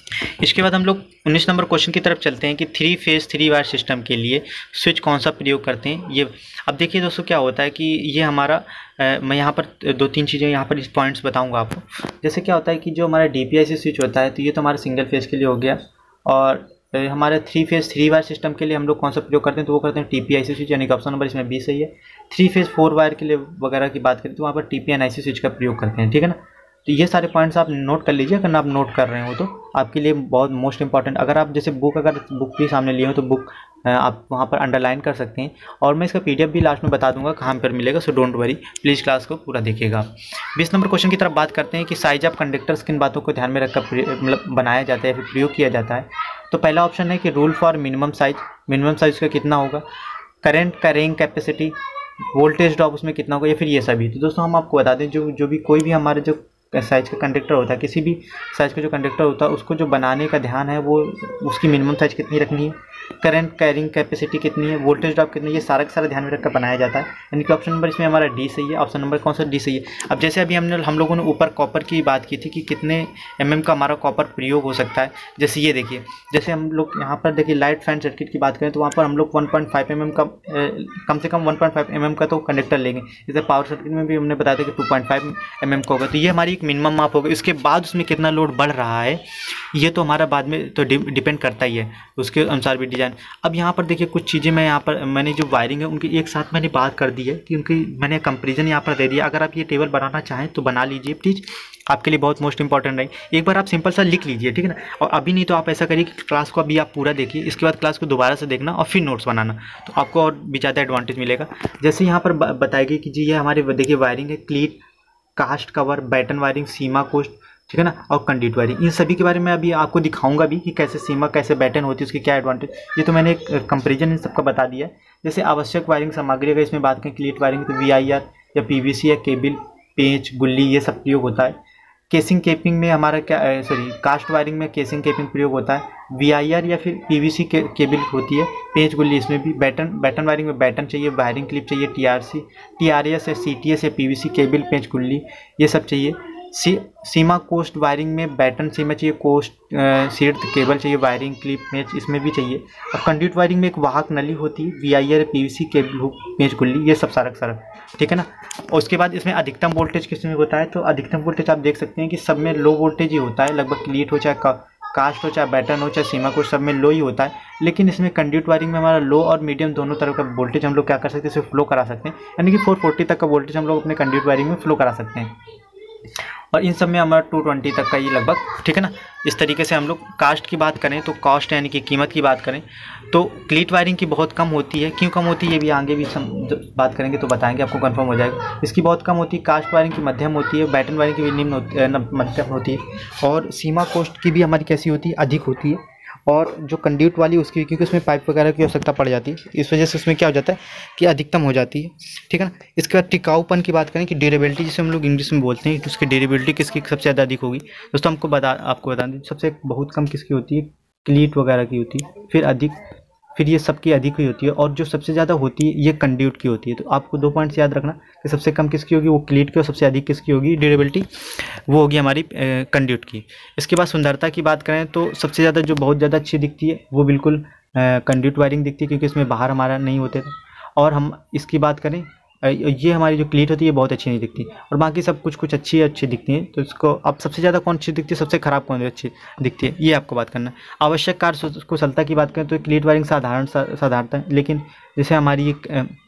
इसके बाद हम लोग उन्नीस नंबर क्वेश्चन की तरफ चलते हैं कि three phase three wire system के लिए स्विच कौन सा प्रयोग करते हैं। ये अब देखिए दोस्तों क्या होता है कि ये हमारा आ, मैं यहाँ पर दो तीन चीज़ें यहाँ पर इस पॉइंट्स बताऊँगा आपको। जैसे क्या होता है कि जो हमारा D P I C switch होता है तो ये तो हमारा सिंगल फेज के लिए हो गया, और हमारे three phase three wire system के लिए हम लोग कौन सा प्रयोग करते हैं तो वो करते हैं T P I C switch, यानी कि ऑप्शन नंबर इसमें बी सही है। थ्री फेज फोर वायर के लिए वगैरह की बात करें तो वहाँ पर T P N I C switch का प्रयोग करते हैं, ठीक है ना। तो ये सारे पॉइंट्स आप नोट कर लीजिए, अगर आप नोट कर रहे हो तो आपके लिए बहुत मोस्ट इंपॉर्टेंट। अगर आप जैसे बुक अगर बुक भी सामने लिए हो तो बुक आप वहाँ पर अंडरलाइन कर सकते हैं, और मैं इसका पीडीएफ भी लास्ट में बता दूंगा कहाँ पर मिलेगा, so don't worry, please class को पूरा देखिएगा। बीस नंबर क्वेश्चन की तरफ बात करते हैं कि साइज ऑफ कंडक्टर्स किन बातों को ध्यान में रखकर मतलब बनाया जाता है या फिर प्रयोग किया जाता है। तो पहला ऑप्शन है कि rule for minimum size, minimum size का कितना होगा, current carrying capacity, voltage drop उसमें कितना होगा, या फिर ये सभी। तो दोस्तों हम आपको बता दें जो जो भी कोई भी हमारे जो साइज का कंडक्टर होता है, किसी भी साइज का जो कंडक्टर होता है उसको जो बनाने का ध्यान है वो उसकी मिनिमम साइज कितनी रखनी है, करंट कैरिंग कैपेसिटी कितनी है, वोल्टेज ड्रॉप कितनी है, ये सारा का सारा ध्यान में रखकर बनाया जाता है। यानी कि ऑप्शन नंबर इसमें हमारा डी सही है। ऑप्शन नंबर कौन सा, डी सही है। अब जैसे अभी हमने हम लोगों ने ऊपर कॉपर की बात की थी कि कितने एम एम का हमारा कॉपर प्रयोग हो सकता है। जैसे ये देखिए, जैसे हम लोग यहाँ पर देखिए लाइट फैन सर्किट की बात करें तो वहाँ पर हम लोग one point five M M का कम से कम one point five M M का तो कंडक्टर लेंगे। जैसे पावर सर्किट में भी हमने बताया था कि two point five M M का होगा, तो ये हमारी एक मिनिमम माप होगा। इसके बाद उसमें कितना लोड बढ़ रहा है ये तो हमारा बाद में तो डिपेंड करता ही है, उसके अनुसार भी डिज़ाइन। अब यहाँ पर देखिए कुछ चीज़ें मैं यहाँ पर मैंने जो वायरिंग है उनकी एक साथ मैंने बात कर दी है कि उनकी मैंने कंपैरिजन यहाँ पर दे दिया। अगर आप ये टेबल बनाना चाहें तो बना लीजिए प्लीज़, आपके लिए बहुत मोस्ट इंपॉर्टेंट रहेगी। एक बार आप सिंपल सा लिख लीजिए, ठीक है ना। और अभी नहीं तो आप ऐसा करिए कि क्लास को अभी आप पूरा देखिए, इसके बाद क्लास को दोबारा से देखना और फिर नोट्स बनाना, तो आपको और भी ज़्यादा एडवांटेज मिलेगा। जैसे यहाँ पर बताएगी कि जी ये हमारे देखिए वायरिंग है, cleat, cast cover, batten wiring, सीमा कोस्ट, ठीक है ना, और कंडक्ट वायरिंग। इन सभी के बारे में अभी आपको दिखाऊंगा भी कि कैसे सीमा कैसे बैटन होती है, उसकी क्या एडवांटेज, ये तो मैंने एक कंपेरिजन इन सबका बता दिया है। जैसे आवश्यक वायरिंग सामग्री अगर इसमें बात करें क्लीट वायरिंग तो वी आई आर या पी वी सी या केबल, पेंच, गुल्ली ये सब प्रयोग होता है। केसिंग केपिंग में हमारा क्या सॉरी कास्ट वायरिंग में केसिंग केपिंग प्रयोग होता है। वी आई आर या फिर पी वी सी के, केबल होती है। पेंच गुल्ली इसमें भी। बैटन बैटन वायरिंग में बैटन चाहिए, वायरिंग क्लिप चाहिए, T R C T R S या सी टी एस या पी वी सी केबल, पेंच गुल्ली ये सब चाहिए। सी सीमा कोस्ट वायरिंग में बैटन सीमा चाहिए, कोस्ट सीड केबल चाहिए, वायरिंग क्लिप पेंच इसमें भी चाहिए। और कंड्यूट वायरिंग में एक वाहक नली होती है, V I R, P V C cable, पेंच गुल्ली ये सब सारा सारा, ठीक है ना। और उसके बाद इसमें अधिकतम वोल्टेज किस में होता है, तो अधिकतम वोल्टेज आप देख सकते हैं कि सब में लो वोल्टेज ही होता है, लगभग क्लीट हो चाहे कास्ट हो चाहे बैटन हो चाहे सीमा कोस्ट सब में लो ही होता है। लेकिन इसमें कंड्यूट वायरिंग में हमारा लो और मीडियम दोनों तरह का वोल्टेज हम लोग क्या कर सकते हैं, इसे फ्लो करा सकते हैं, यानी कि फोर फोर्टी तक का वोल्टेज हम लोग अपने कंड्यूट वायरिंग में फ्लो करा सकते हैं। और इन सब में हमारा टू ट्वेंटी तक का ये लगभग, ठीक है ना। इस तरीके से हम लोग कास्ट की बात करें तो कॉस्ट यानी कि कीमत की बात करें तो क्लीट वायरिंग की बहुत कम होती है। क्यों कम होती है ये भी आगे भी सम जब बात करेंगे तो बताएंगे, आपको कंफर्म हो जाएगा। इसकी बहुत कम होती है। कास्ट वायरिंग की मध्यम होती है, बैटन वायरिंग की भी निम्न होती है, मध्यम होती है। और सीमा कोस्ट की भी हमारी कैसी होती है, अधिक होती है। और जो कंड्यूट वाली उसकी क्योंकि उसमें पाइप वगैरह की आवश्यकता पड़ जाती है, इस वजह से उसमें क्या हो जाता है कि अधिकतम हो जाती है, ठीक है ना। इसके बाद टिकाऊपन की बात करें कि ड्यूरेबिलिटी जिसे हम लोग इंग्लिश में बोलते हैं, तो उसकी ड्यूरेबिलिटी किसकी सबसे ज़्यादा अधिक होगी दोस्तों, हमको बता आपको बता दें सबसे बहुत कम किसकी होती है, क्लीट वगैरह की होती है, फिर अधिक फिर ये सबकी अधिक ही होती है। और जो सबसे ज़्यादा होती है ये कंड्यूट की होती है। तो आपको दो पॉइंट्स याद रखना कि सबसे कम किसकी होगी, वो क्लीट की, और सबसे अधिक किसकी होगी ड्यूरेबिलिटी, वो होगी हमारी कंड्यूट की। इसके बाद सुंदरता की बात करें तो सबसे ज़्यादा जो बहुत ज़्यादा अच्छी दिखती है वो बिल्कुल कंड्यूट वायरिंग दिखती है, क्योंकि इसमें बाहर हमारा नहीं होते थे। और हम इसकी बात करें ये हमारी जो क्लीट होती है ये बहुत अच्छी नहीं दिखती, और बाकी सब कुछ कुछ अच्छी अच्छी दिखती हैं। तो इसको अब सबसे ज़्यादा कौन अच्छी दिखती है, सबसे ख़राब कौन अच्छी दिखती है, ये आपको बात करना है। आवश्यक कार्य कुशलता की बात करें तो क्लीट वायरिंग साधारण साधारणता है, लेकिन जैसे हमारी एक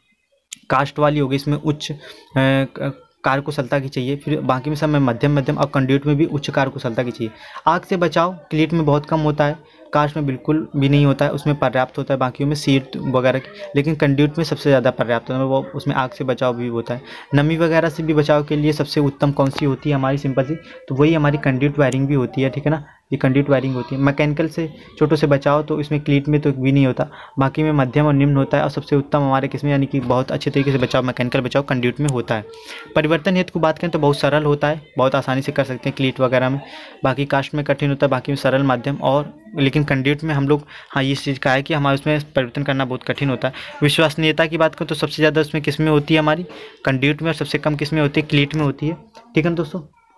कास्ट वाली होगी इसमें उच्च कार्य कुशलता की चाहिए। फिर बाकी में सब में मध्यम मध्यम और कंड्यूट में भी उच्च कार्य कुशलता की चाहिए। आग से बचाव क्लीट में बहुत कम होता है, कास्ट में बिल्कुल भी नहीं होता है, उसमें पर्याप्त होता है, बाकियों में सीट वगैरह की, लेकिन कंड्यूट में सबसे ज़्यादा पर्याप्त होता है, वो उसमें आग से बचाव भी होता है। नमी वगैरह से भी बचाव के लिए सबसे उत्तम कौन सी होती है हमारी सिंपल सी, तो वही हमारी कंड्यूट वायरिंग भी होती है, ठीक है ना। ये कंड्यूट वायरिंग होती है। मैकेनिकल से चोटों से बचाव तो इसमें क्लीट में तो भी नहीं होता, बाकी में मध्यम और निम्न होता है। और सबसे उत्तम हमारे किसमें यानी कि बहुत अच्छे तरीके से बचाव मैकेनिकल बचाव कंड्यूट में होता है। परिवर्तन हेतु को बात करें तो बहुत सरल होता है, बहुत आसानी से कर सकते हैं क्लीट वगैरह में। बाकी कास्ट में कठिन होता है, बाकी में सरल माध्यम, और लेकिन कंड्यूट में हम लोग हाँ ये चीज़ का है कि हमारे उसमें परिवर्तन करना बहुत कठिन होता है। विश्वसनीयता की बात करें तो सबसे ज़्यादा उसमें किस में होती है हमारी कंड्यूट में, और सबसे कम किस में होती है क्लीट में होती है, ठीक है ना दोस्तों।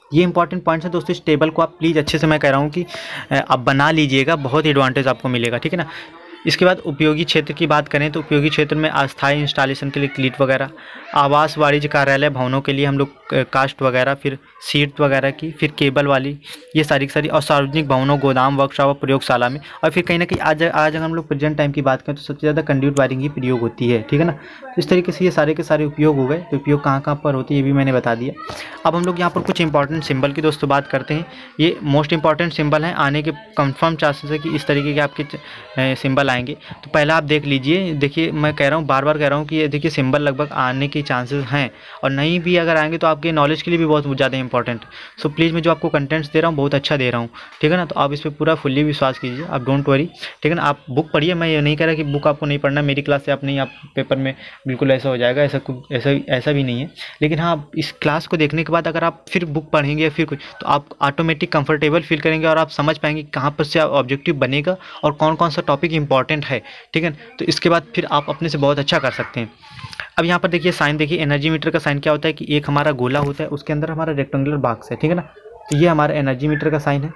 ये इंपॉर्टेंट पॉइंट्स है दोस्तों। इस टेबल को आप प्लीज़ अच्छे से, मैं कह रहा हूँ कि आप बना लीजिएगा, बहुत एडवांटेज आपको मिलेगा, ठीक है ना। इसके बाद उपयोगी क्षेत्र की बात करें तो उपयोगी क्षेत्र में अस्थायी इंस्टॉलेशन के लिए क्लीट वगैरह, आवास वाणिज्य कार्यालय भवनों के लिए हम लोग कास्ट वगैरह, फिर सीट वगैरह की, फिर केबल वाली, ये सारी सारी, और सार्वजनिक भवनों, गोदाम, वर्कशॉप और प्रयोगशाला में। और फिर कहीं ना कहीं आज आज अगर हम लोग प्रेजेंट टाइम की बात करें तो सबसे ज़्यादा कंड्यूट वायरिंग ही प्रयोग होती है, ठीक है ना। तो इस तरीके से ये सारे के सारे उपयोग हो गए। तो उपयोग कहाँ कहाँ पर होते हैं ये भी मैंने बता दिया। अब हम लोग यहाँ पर कुछ इंपॉर्टेंट सिंबल की दोस्तों बात करते हैं। ये मोस्ट इंपॉर्टेंट सिंबल हैं, आने के कंफर्म चांसेस है कि इस तरीके के आपके सिंबल आएंगे। तो पहला आप देख लीजिए, देखिए मैं कह रहा हूँ, बार बार कह रहा हूँ कि ये देखिए सिंबल लगभग आने के चांसेस हैं, और नहीं भी अगर आएंगे तो आपके नॉलेज के लिए भी बहुत ज़्यादा इंपॉर्टेंट। सो प्लीज़ मैं जो आपको कंटेंट्स दे रहा हूँ बहुत अच्छा दे रहा हूँ, ठीक है ना। तो आप इस पर पूरा फुल्ली विश्वास कीजिए, आप डोंट वरी, ठीक है ना। आप बुक पढ़िए, मैं ये नहीं कह रहा कि बुक आपको नहीं पढ़ना, मेरी क्लास से आप नहीं, आप पेपर में बिल्कुल ऐसा हो जाएगा, ऐसा कुछ ऐसा ऐसा भी नहीं है। लेकिन हाँ, इस क्लास को देखने के बाद अगर आप फिर बुक पढ़ेंगे या फिर कुछ, तो आप ऑटोमेटिक कंफर्टेबल फील करेंगे और आप समझ पाएंगे कहाँ पर से ऑब्जेक्टिव बनेगा और कौन कौन सा टॉपिक इंपॉर्टेंट है, ठीक है। तो इसके बाद फिर आप अपने से बहुत अच्छा कर सकते हैं। अब यहाँ पर देखिए साइन, देखिए एनर्जी मीटर का साइन क्या होता है कि एक हमारा गोला होता है, उसके अंदर हमारा रेक्टेंगुलर बॉक्स है, ठीक है ना। तो ये हमारा एनर्जी मीटर का साइन है।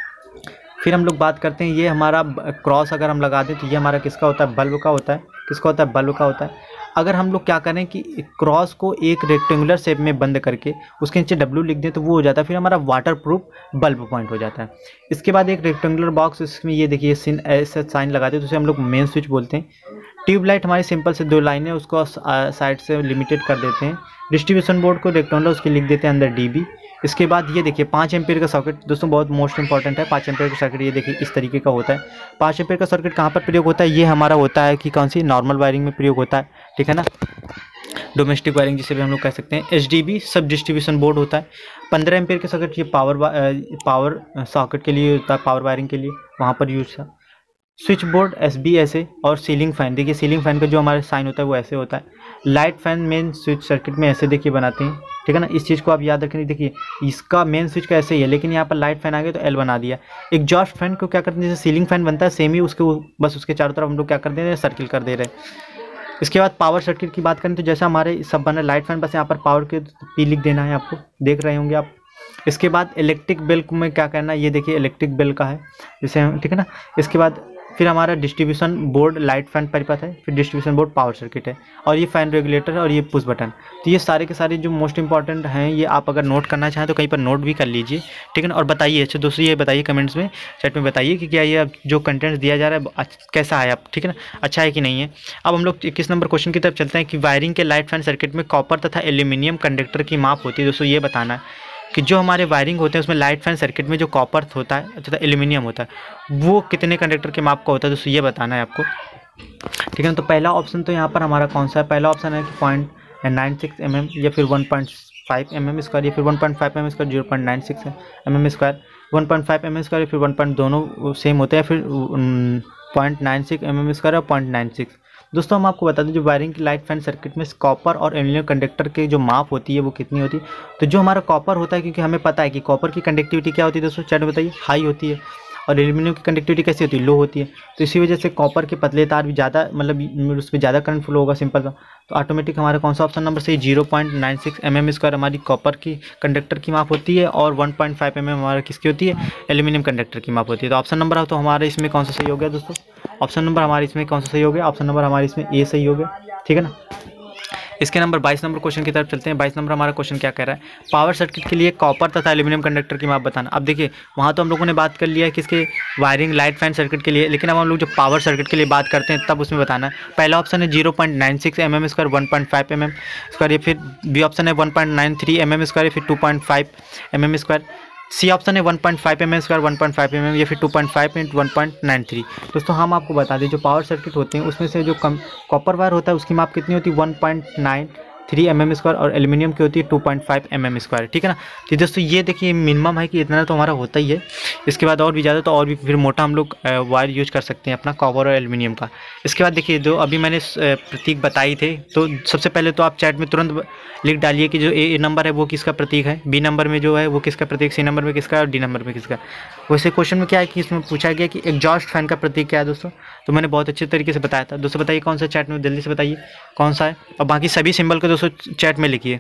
फिर हम लोग बात करते हैं, ये हमारा क्रॉस अगर हम लगा दें तो ये हमारा किसका होता है, बल्ब का होता है। किसका होता है, बल्ब का होता है। अगर हम लोग क्या करें कि क्रॉस को एक रेक्टेंगुलर शेप में बंद करके उसके नीचे डब्ल्यू लिख दें तो वो हो जाता है, फिर हमारा वाटर प्रूफ बल्ब पॉइंट हो जाता है। इसके बाद एक रेक्टेंगुलर बॉक्स, इसमें ये देखिए सिन ऐसे साइन लगाते हैं तो उसे हम लोग मेन स्विच बोलते हैं। ट्यूबलाइट हमारी सिंपल से दो लाइनें, उसको साइड से लिमिटेड कर देते हैं। डिस्ट्रीब्यूशन बोर्ड को रेक्टेंगुलर उसके लिख देते हैं अंदर डीबी। इसके बाद ये देखिए पाँच एम्पीयर का सॉकेट दोस्तों, बहुत मोस्ट इंपॉर्टेंट है। पाँच एम्पीयर का सर्किट ये देखिए इस तरीके का होता है। पाँच एम्पीयर का सर्किट कहाँ पर प्रयोग होता है, ये हमारा होता है कि कौन सी नॉर्मल वायरिंग में प्रयोग होता है, ठीक है ना। डोमेस्टिक वायरिंग जिसे भी हम लोग कह सकते हैं। H D B sub distribution board होता है। पंद्रह एम्पीयर का सर्किट ये पावर पावर सॉकेट के लिए होता है, पावर वायरिंग के लिए वहाँ पर यूज था। स्विच बोर्ड एस बी ऐसे, और सीलिंग फैन, देखिए सीलिंग फैन का जो हमारा साइन होता है वो ऐसे होता है। Light fan main switch circuit में ऐसे देखिए बनाते हैं, ठीक है ना। इस चीज़ को आप याद रखें, देखिए इसका मेन स्विच का ऐसे ही है, लेकिन यहाँ पर लाइट फैन आ गया तो एल बना दिया। एग्जॉस्ट फैन को क्या करते हैं, जैसे सीलिंग फैन बनता है सेम ही उसके बस उसके चारों तरफ हम लोग क्या कर दे रहे हैं, सर्किल कर दे रहे हैं। इसके बाद पावर सर्किट की बात करें तो जैसा हमारे सब बना लाइट फैन, बस यहाँ पर पावर के पी लिख देना है, आपको देख रहे होंगे आप। इसके बाद इलेक्ट्रिक बेल में क्या करना है, ये देखिए इलेक्ट्रिक बेल का है जैसे, ठीक है ना। इसके बाद फिर हमारा डिस्ट्रीब्यूशन बोर्ड लाइट फैन परिपथ है, फिर डिस्ट्रीब्यूशन बोर्ड पावर सर्किट है, और ये फैन रेगुलेटर है, और ये पुश बटन। तो ये सारे के सारे जो मोस्ट इंपॉर्टेंट हैं, ये आप अगर नोट करना चाहें तो कहीं पर नोट भी कर लीजिए, ठीक है ना। और बताइए, अच्छा दोस्तों ये बताइए कमेंट्स में, चैट में बताइए कि क्या ये जो कंटेंट दिया जा रहा है कैसा है आप, ठीक है ना, अच्छा है कि नहीं है। अब हम लोग किस नंबर क्वेश्चन की तरफ चलते हैं कि वायरिंग के लाइट फैन सर्किट में कॉपर तथा एल्यूमिनियम कंडक्टर की माप होती है। दोस्तों ये बताना है कि जो हमारे वायरिंग होते हैं उसमें लाइट फैन सर्किट में जो कॉपर होता है तथा एल्यूमिनियम होता है वो कितने कंडक्टर के माप का होता है, दोस्तों ये बताना है आपको, ठीक है ना। तो पहला ऑप्शन तो यहाँ पर हमारा कौन सा है, पहला ऑप्शन है कि point nine six M M या फिर one point five M M square, या फिर one point five M M square, zero point nine six M M square, one point five M M square, फिर one point दोनों same होते हैं, फिर point nine six M M square और point nine six. दोस्तों हम आपको बता दें जो वायरिंग की लाइट फैन सर्किट में कॉपर और एल्यूमिनियम कंडक्टर की जो माप होती है वो कितनी होती है। तो जो हमारा कॉपर होता है, क्योंकि हमें पता है कि कॉपर की कंडक्टिविटी क्या होती है दोस्तों, चैट बताइए, हाई होती है, और एल्यूमिनियम की कंडक्टिविटी कैसी होती है, लो होती है। तो इसी वजह से कॉपर के पतले तार भी ज़्यादा, मतलब उस पर ज़्यादा करंट फ्लो होगा, सिंपल सा। तो ऑटोमेटिक हमारा कौन सा ऑप्शन नंबर सही, zero point nine six M M square हमारी कॉपर की कंडक्टर की माप होती है, और one point five M M हमारा किसकी होती है, एल्यूमिनियम कंडक्टर की माप होती है। तो ऑप्शन नंबर हो तो हमारे इसमें कौन सा सही हो गया दोस्तों, ऑप्शन नंबर हमारे इसमें कौन सा सही हो गया, ऑप्शन नंबर हमारे इसमें ए सही हो गया, ठीक है ना। इसके नंबर बाईस नंबर क्वेश्चन की तरफ चलते हैं। बाईस नंबर हमारा क्वेश्चन क्या कह रहा है, पावर सर्किट के लिए कॉपर तथा एल्यूमिनियम कंडक्टर की माप बताना। अब देखिए वहाँ तो हम लोगों ने बात कर लिया है किसके, वायरिंग लाइट फैन सर्किट के लिए, लेकिन अब हम लोग जो पावर सर्किट के लिए बात करते हैं तब उसमें बताना है। पहला ऑप्शन है zero point nine six M M square, one point five M M square, फिर बी ऑप्शन है one point nine three M M square, फिर two point five M M square, C option है one point five M M square, one point five M M, या फिर two point five into one point nine three. दोस्तों हम आपको बता दें जो पावर सर्किट होते हैं उसमें से जो कम कॉपर वायर होता है उसकी माप कितनी होती है, one point nine three M M square, और एल्यूमिनियम की होती है two point five M M square, ठीक है ना। तो दोस्तों ये देखिए मिनिमम है कि इतना तो हमारा होता ही है, इसके बाद और भी ज़्यादा तो और भी फिर मोटा हम लोग वायर यूज कर सकते हैं अपना कॉपर और एल्यूमिनियम का। इसके बाद देखिए जो अभी मैंने प्रतीक बताई थे, तो सबसे पहले तो आप चैट में तुरंत लिख डालिए कि जो ए नंबर है वो किसका प्रतीक है, बी नंबर में जो है वो किसका प्रतीक, सी नंबर में किसका, और डी नंबर में किसका। वैसे क्वेश्चन में क्या है कि इसमें पूछा गया कि एग्जॉस्ट फैन का प्रतीक क्या है दोस्तों, तो मैंने बहुत अच्छे तरीके से बताया था। दोस्तों बताइए कौन सा, चैट में जल्दी से बताइए कौन सा है, और बाकी सभी सिंबल को दोस्तों चैट में लिखिए,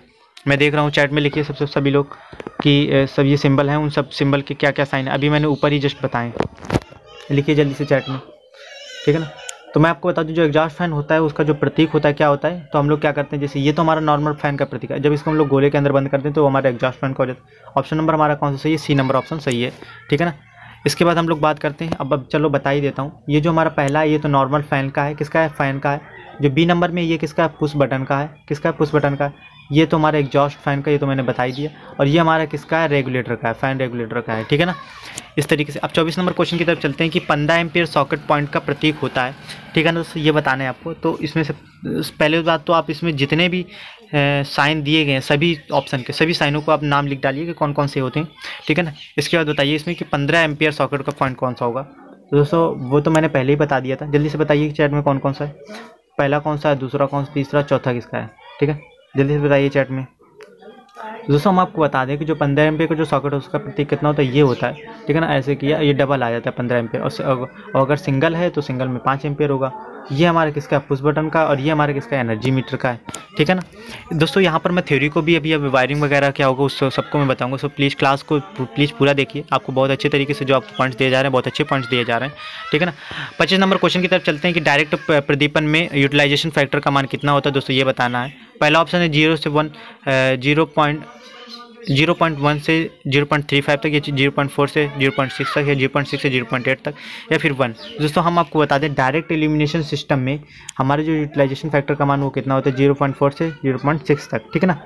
मैं देख रहा हूँ चैट में लिखिए सबसे सभी लोग कि सब ये सिंबल हैं, उन सब सिंबल के क्या क्या साइन है, अभी मैंने ऊपर ही जस्ट बताएं, लिखिए जल्दी से चैट में, ठीक है ना। तो मैं आपको बता दूं जो एग्जॉस्ट फैन होता है उसका जो प्रतीक होता है क्या होता है, तो हम लोग क्या करते हैं, जैसे ये तो हमारा नॉर्मल फैन का प्रतीक है, जब इसको हम लोग गोले के अंदर बंद करते हैं तो हमारा एग्जॉस्ट फैन का हो जाता है। ऑप्शन नंबर हमारा कौन सा सही है, सी नंबर ऑप्शन सही है, ठीक है ना। इसके बाद हम लोग बात करते हैं, अब अब चलो बता ही देता हूँ, ये जो हमारा पहला है ये तो नॉर्मल फैन का है, किसका है, फैन का है। जो बी नंबर में ये किसका है, पुश बटन का है, किसका है, पुश बटन का है। ये तो हमारा एग्जॉस्ट फैन का, ये तो मैंने बता ही दिया। और ये हमारा किसका है, रेगुलेटर का है, फैन रेगुलेटर का है, ठीक है ना। इस तरीके से अब चौबीस नंबर क्वेश्चन की तरफ चलते हैं कि पंद्रह एम्पियर सॉकेट पॉइंट का प्रतीक होता है, ठीक है ना। दोस्तों ये बताना है आपको, तो इसमें से पहले बात तो आप इसमें जितने भी साइन दिए गए हैं सभी ऑप्शन के सभी साइनों को आप नाम लिख डालिए कि कौन कौन से होते हैं, ठीक है ना। इसके बाद बताइए इसमें कि पंद्रह एम्पियर सॉकेट का पॉइंट कौन सा होगा। तो दोस्तों वो तो मैंने पहले ही बता दिया था, जल्दी से बताइए कि चैट में कौन कौन सा है, पहला कौन सा है, दूसरा कौन सा, तीसरा, चौथा किसका है, ठीक है, जल्दी से बताइए चैट में। दोस्तों हम आपको बता दें कि जो पंद्रह एम्पियर का जो सॉकेट है उसका प्रतीक कितना होता है, ये होता है, ठीक है ना। ऐसे किया ये डबल आ जाता है पंद्रह एम्पियर, और अगर सिंगल है तो सिंगल में पाँच एम्पियर होगा। ये हमारे किसका पुश बटन का, और ये हमारे किसका एनर्जी मीटर का है, ठीक है ना। दोस्तों यहाँ पर मैं थ्योरी को भी अभी अब वायरिंग वगैरह क्या होगा उस सबको मैं बताऊंगा, सो प्लीज़ क्लास को प्लीज़ पूरा देखिए, आपको बहुत अच्छे तरीके से जो आपको पॉइंट्स दिए जा रहे हैं बहुत अच्छे पॉइंट्स दिए जा रहे हैं, ठीक है ना। पच्चीस नंबर क्वेश्चन की तरफ चलते हैं कि डायरेक्ट प्रदीपन में यूटिलाइजेशन फैक्टर का मान कितना होता है। दोस्तों ये बताना है, पहला ऑप्शन है जीरो से one zero point zero point one से जीरो पॉइंट थ्री फाइव तक, या जीरो पॉइंट फोर से जीरो पॉइंट सिक्स तक, या जीरो पॉइंट सिक्स से जीरो पॉइंट एट तक, या फिर वन। दोस्तों हम आपको बता दें डायरेक्ट एलिमिनेशन सिस्टम में हमारे जो यूटिलाइजेशन फैक्टर का मान वो कितना होता है, जीरो पॉइंट फोर से जीरो पॉइंट सिक्स तक, ठीक है ना।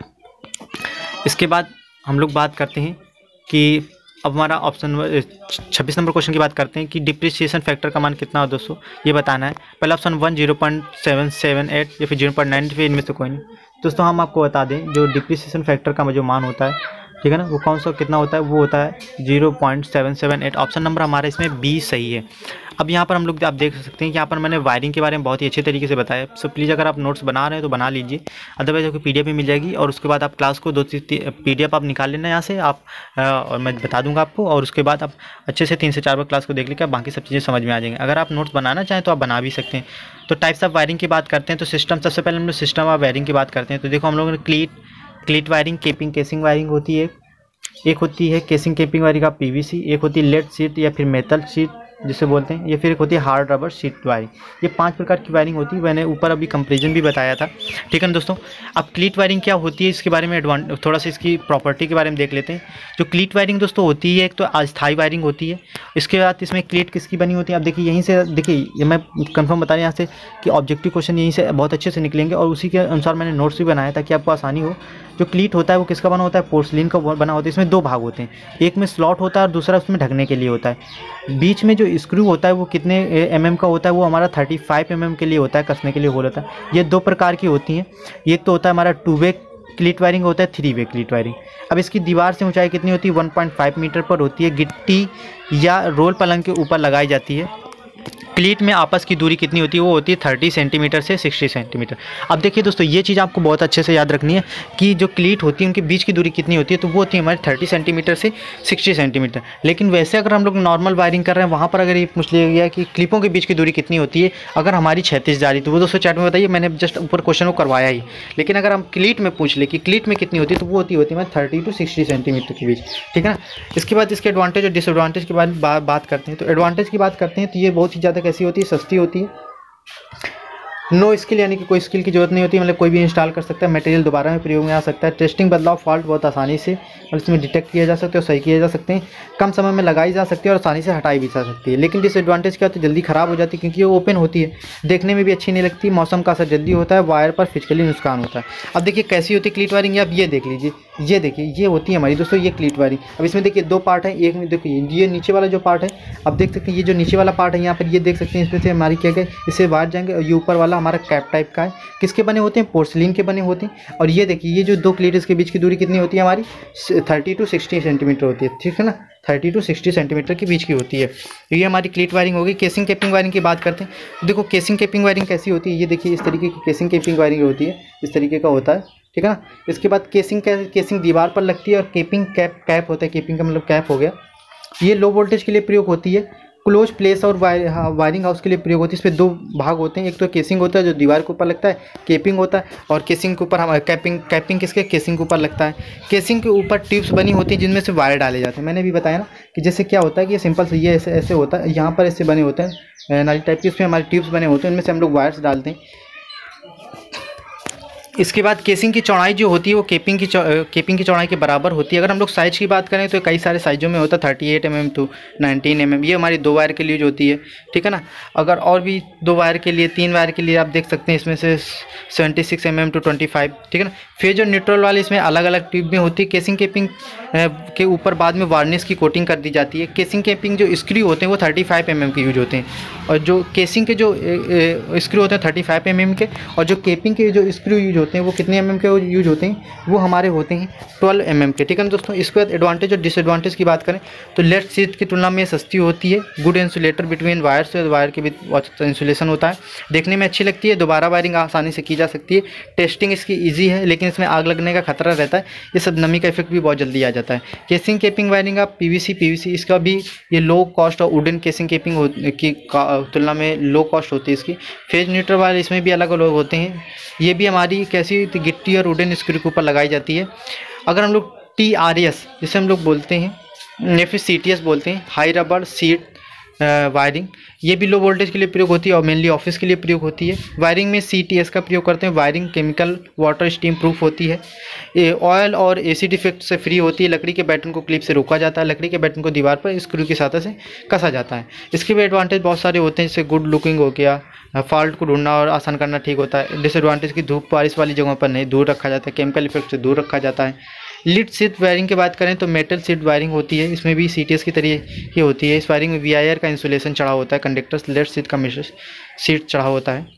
इसके बाद हम लोग बात करते हैं कि अब हमारा ऑप्शन छब्बीस नंबर क्वेश्चन की बात करते हैं कि डिप्रिसिएशन फैक्टर का मान कितना हो। दोस्तों ये बताना है, पहला option one zero point seven seven eight या फिर जीरो पॉइंट नाइन, फिर इनमें से कोई नहीं। दोस्तों हम आपको बता दें जो डिप्रिसिएशन फैक्टर का जो मान होता है, ठीक है ना, वो कौन सा कितना होता है, वो होता है zero point seven seven eight. Option number हमारा इसमें बी सही है। अब यहाँ पर हम लोग आप देख सकते हैं कि यहाँ पर मैंने वायरिंग के बारे में बहुत ही अच्छे तरीके से बताया। सो प्लीज़ अगर आप नोट्स बना रहे हैं तो बना लीजिए, अदरवाइज आपको पीडीएफ भी मिल जाएगी, और उसके बाद आप क्लास को दो तीन पीडीएफ आप निकाल लेना यहाँ से आप, और मैं बता दूंगा आपको, और उसके बाद आप अच्छे से तीन से चार बार क्लास को देख लेकर बाकी सब चीज़ें समझ में आ जाएंगी। अगर आप नोट्स बनाना चाहें तो आप बना भी सकते हैं। तो टाइप्स ऑफ वायरिंग की बात करते हैं, तो सिस्टम सबसे पहले हम लोग सिस्टम ऑफ वायरिंग की बात करते हैं। तो देखो हम लोगों ने cleat cleat wiring, capping casing wiring होती है, एक होती है केसिंग केपिंग वायरिंग का पीवीसी, एक होती है लेड शीट या फिर मेटल शीट जिसे बोलते हैं, ये फिर एक होती है हार्ड रबर शीट वायरिंग। ये पांच प्रकार की वायरिंग होती है, मैंने ऊपर अभी कंपेरिजन भी बताया था, ठीक है ना दोस्तों। अब क्लीट वायरिंग क्या होती है इसके बारे में एडवांस थोड़ा सा इसकी प्रॉपर्टी के बारे में देख लेते हैं। जो क्लीट वायरिंग दोस्तों होती है एक तो अस्थायी वायरिंग होती है, इसके बाद इसमें क्लीट किसकी बनी होती है। अब देखिए यहीं से देखिए ये मैं कंफर्म बता रहा हूँ यहाँ से कि ऑब्जेक्टिव क्वेश्चन यहीं से बहुत अच्छे से निकलेंगे, और उसी के अनुसार मैंने नोट्स भी बनाया ताकि आपको आसानी हो। जो क्लीट होता है वो किसका बना होता है, पोर्सलिन का बना होता है। इसमें दो भाग होते हैं, एक में स्लॉट होता है और दूसरा उसमें ढकने के लिए होता है। बीच में जो स्क्रू होता है वो कितने एम एम का होता है, वो हमारा थर्टी फाइव एम एम के लिए होता है, कसने के लिए होल होता है। ये दो प्रकार की होती हैं, एक तो होता है हमारा टू वे क्लीट वायरिंग होता है, थ्री वे क्लीट वायरिंग। अब इसकी दीवार से ऊंचाई कितनी होती है, वन पॉइंट फाइव मीटर पर होती है, गिट्टी या रोल पलंग के ऊपर लगाई जाती है। क्लीट में आपस की दूरी कितनी होती है, वो होती है थर्टी सेंटीमीटर से सिक्सटी सेंटीमीटर। अब देखिए दोस्तों ये चीज़ आपको बहुत अच्छे से याद रखनी है कि जो क्लीट होती है उनके बीच की दूरी कितनी होती है, तो वो होती है हमारी थर्टी सेंटीमीटर से सिक्सटी सेंटीमीटर। लेकिन वैसे अगर हम लोग नॉर्मल वायरिंग कर रहे हैं वहाँ पर अगर ये पूछ लिया गया कि क्लिपों के बीच की दूरी कितनी होती है अगर हमारी छत्तीस जा रही, तो वो दोस्तों चैट में बताइए, मैंने जस्ट ऊपर क्वेश्चन को करवाया ही। लेकिन अगर हम क्लीट में पूछ ले कि क्लीट में कितनी होती है, तो वो होती होती है हमारी थर्टी टू सिक्सटी सेंटीमीटर के बीच, ठीक है ना। इसके बाद इसके एडवांटेज और डिसएडवांटेज के बारे में बात करते हैं। तो एडवांटेज की बात करते हैं तो ये बहुत ही ज़्यादा कैसी होती है, सस्ती होती है। नो स्किल यानी कि कोई स्किल की जरूरत नहीं होती, मतलब कोई भी इंस्टॉल कर सकता है, मटेरियल दोबारा में प्रयोग में आ सकता है। टेस्टिंग बदलाव फॉल्ट बहुत आसानी से और इसमें डिटेक्ट किया जा सकते हैं और सही किए जा सकते हैं। कम समय में लगाई जा सकती है और आसानी से हटाई भी जा सकती है। लेकिन डिसएडवांटेज क्या होती है, जल्दी ख़राब हो जाती है क्योंकि ये ओपन होती है, देखने में भी अच्छी नहीं लगती, मौसम का असर जल्दी होता है, वायर पर फिजिकली नुकसान होता है। अब देखिए कैसी होती है क्लीट वायरिंग, अब ये देख लीजिए, ये देखिए ये होती है हमारी दोस्तों ये क्लीट वायरिंग। अब इसमें देखिए दो पार्ट है, एक में देखिए ये नीचे वाला जो पार्ट है, अब देख सकते हैं ये जो नीचे वाला पार्ट है यहाँ पर ये देख सकते हैं, इसमें से हमारी क्या गए इससे वायर जाएंगे, और ये ऊपर वाला हमारा कैप टाइप का है, किसके बने होते हैं, पोर्सलिन के बने होते हैं। और ये देखिए ये जो दो क्लीट्स के बीच की दूरी कितनी होती है हमारी, थर्टी टू सिक्सटी सेंटीमीटर होती है, ठीक है ना, थर्टी टू सिक्सटी सेंटीमीटर के बीच की होती है। तो ये हमारी क्लीट वायरिंग होगी। केसिंग केपिंग वायरिंग की बात करते हैं, तो देखो केसिंग केपिंग वायरिंग कैसी होती है, ये देखिए इस तरीके की केसिंग केपिंग वायरिंग होती है, इस तरीके का होता है, ठीक है ना। इसके बाद केसिंग केसिंग दीवार पर लगती है, और केपिंग कैप कैप होता है, केपिंग का मतलब कैप हो गया। ये लो वोल्टेज के लिए प्रयोग होती है, क्लोज प्लेस और वायर हाँ, वायरिंग हाउस के लिए प्रयोग होती है। इसमें दो भाग होते हैं, एक तो केसिंग होता है जो दीवार के ऊपर लगता है, केपिंग होता है, और केसिंग के ऊपर हमारे कैपिंग कैपिंग किसके केसिंग के ऊपर लगता है। केसिंग के ऊपर ट्यूब्स बनी होती हैं जिनमें से वायर डाले जाते हैं। मैंने भी बताया ना कि जैसे क्या होता है कि ये सिंपल से ये ऐसे ऐसे होता है, यहाँ पर ऐसे बने होते हैं नाली टाइप के, उसमें हमारे ट्यूब्स बने होते हैं, उनमें से हम लोग वायर्स डालते हैं। इसके बाद केसिंग की चौड़ाई जो होती है वो केपिंग की केपिंग की चौड़ाई के बराबर होती है। अगर हम लोग साइज की बात करें तो कई सारे साइजों में होता है, thirty eight M M to nineteen M M, ये हमारी दो वायर के लिए जो होती है, ठीक है ना। अगर और भी दो वायर के लिए, तीन वायर के लिए आप देख सकते हैं इसमें से seventy six M M to twenty five, ठीक है ना। फेज और न्यूट्रल वाले इसमें अलग अलग ट्यूब में होती है। केसिंग केपिंग के ऊपर बाद में वार्निश की कोटिंग कर दी जाती है। केसिंग केपिंग जो स्क्रू होते हैं वो थर्टी फाइव एम एम के यूज होते हैं, और जो केसिंग के जो स्क्रू होते हैं थर्टी फाइव एम एम के, और जो केपिंग के जो स्क्रू यूज होते हैं वो कितने एम एम के यूज होते हैं, वो हमारे होते हैं ट्वेल्व एम एम के, ठीक है ना दोस्तों। इसके बाद एडवांटेज और डिसएडवांटेज की बात करें तो लेड शीट की तुलना में सस्ती होती है। गुड इंसुलेटर बिटवीन वायर से वायर के बीच इंसुलेशन होता है, देखने में अच्छी लगती है, दोबारा वायरिंग आसानी से की जा सकती है। टेस्टिंग इसकी ईजी है, लेकिन इसमें आग लगने का खतरा रहता है, ये सब नमी का इफेक्ट भी बहुत जल्दी आ जाता है। केसिंग केपिंग वायरिंग आप पीवीसी पीवीसी इसका भी ये लो कॉस्ट और वुडन केसिंग केपिंग की तुलना में लो कॉस्ट होती है इसकी। फेज न्यूट्रल वाले इसमें भी अलग अलग होते हैं, ये भी हमारी कैसी गिट्टी और वुडन स्क्रू के ऊपर लगाई जाती है। अगर हम लोग टी आर एस जिसे हम लोग बोलते हैं या फिर सी टी एस बोलते हैं, हाई रबर सीट वायरिंग, ये भी लो वोल्टेज के लिए प्रयोग होती है और मेनली ऑफिस के लिए प्रयोग होती है। वायरिंग में सी टी एस का प्रयोग करते हैं। Wiring chemical water steam proof होती है, ये ऑयल और एसिड इफेक्ट से फ्री होती है। लकड़ी के बैटन को क्लिप से रोका जाता है, लकड़ी के बैटन को दीवार पर स्क्रू की सहायता से कसा जाता है। इसके भी एडवांटेज बहुत सारे होते हैं, जैसे गुड लुकिंग हो गया, फॉल्ट को ढूंढना और आसान करना ठीक होता है। डिसएडवांटेज की धूप बारिश वाली जगहों पर नहीं, दूर रखा जाता है, केमिकल इफेक्ट से दूर रखा जाता है। लीड सीट वायरिंग की बात करें तो मेटल सीट वायरिंग होती है, इसमें भी सीटीएस की तरह ही होती है। इस वायरिंग में वीआईआर का इंसुलेशन चढ़ा होता है, कंडक्टर्स लेड सीट का सीट चढ़ा होता है।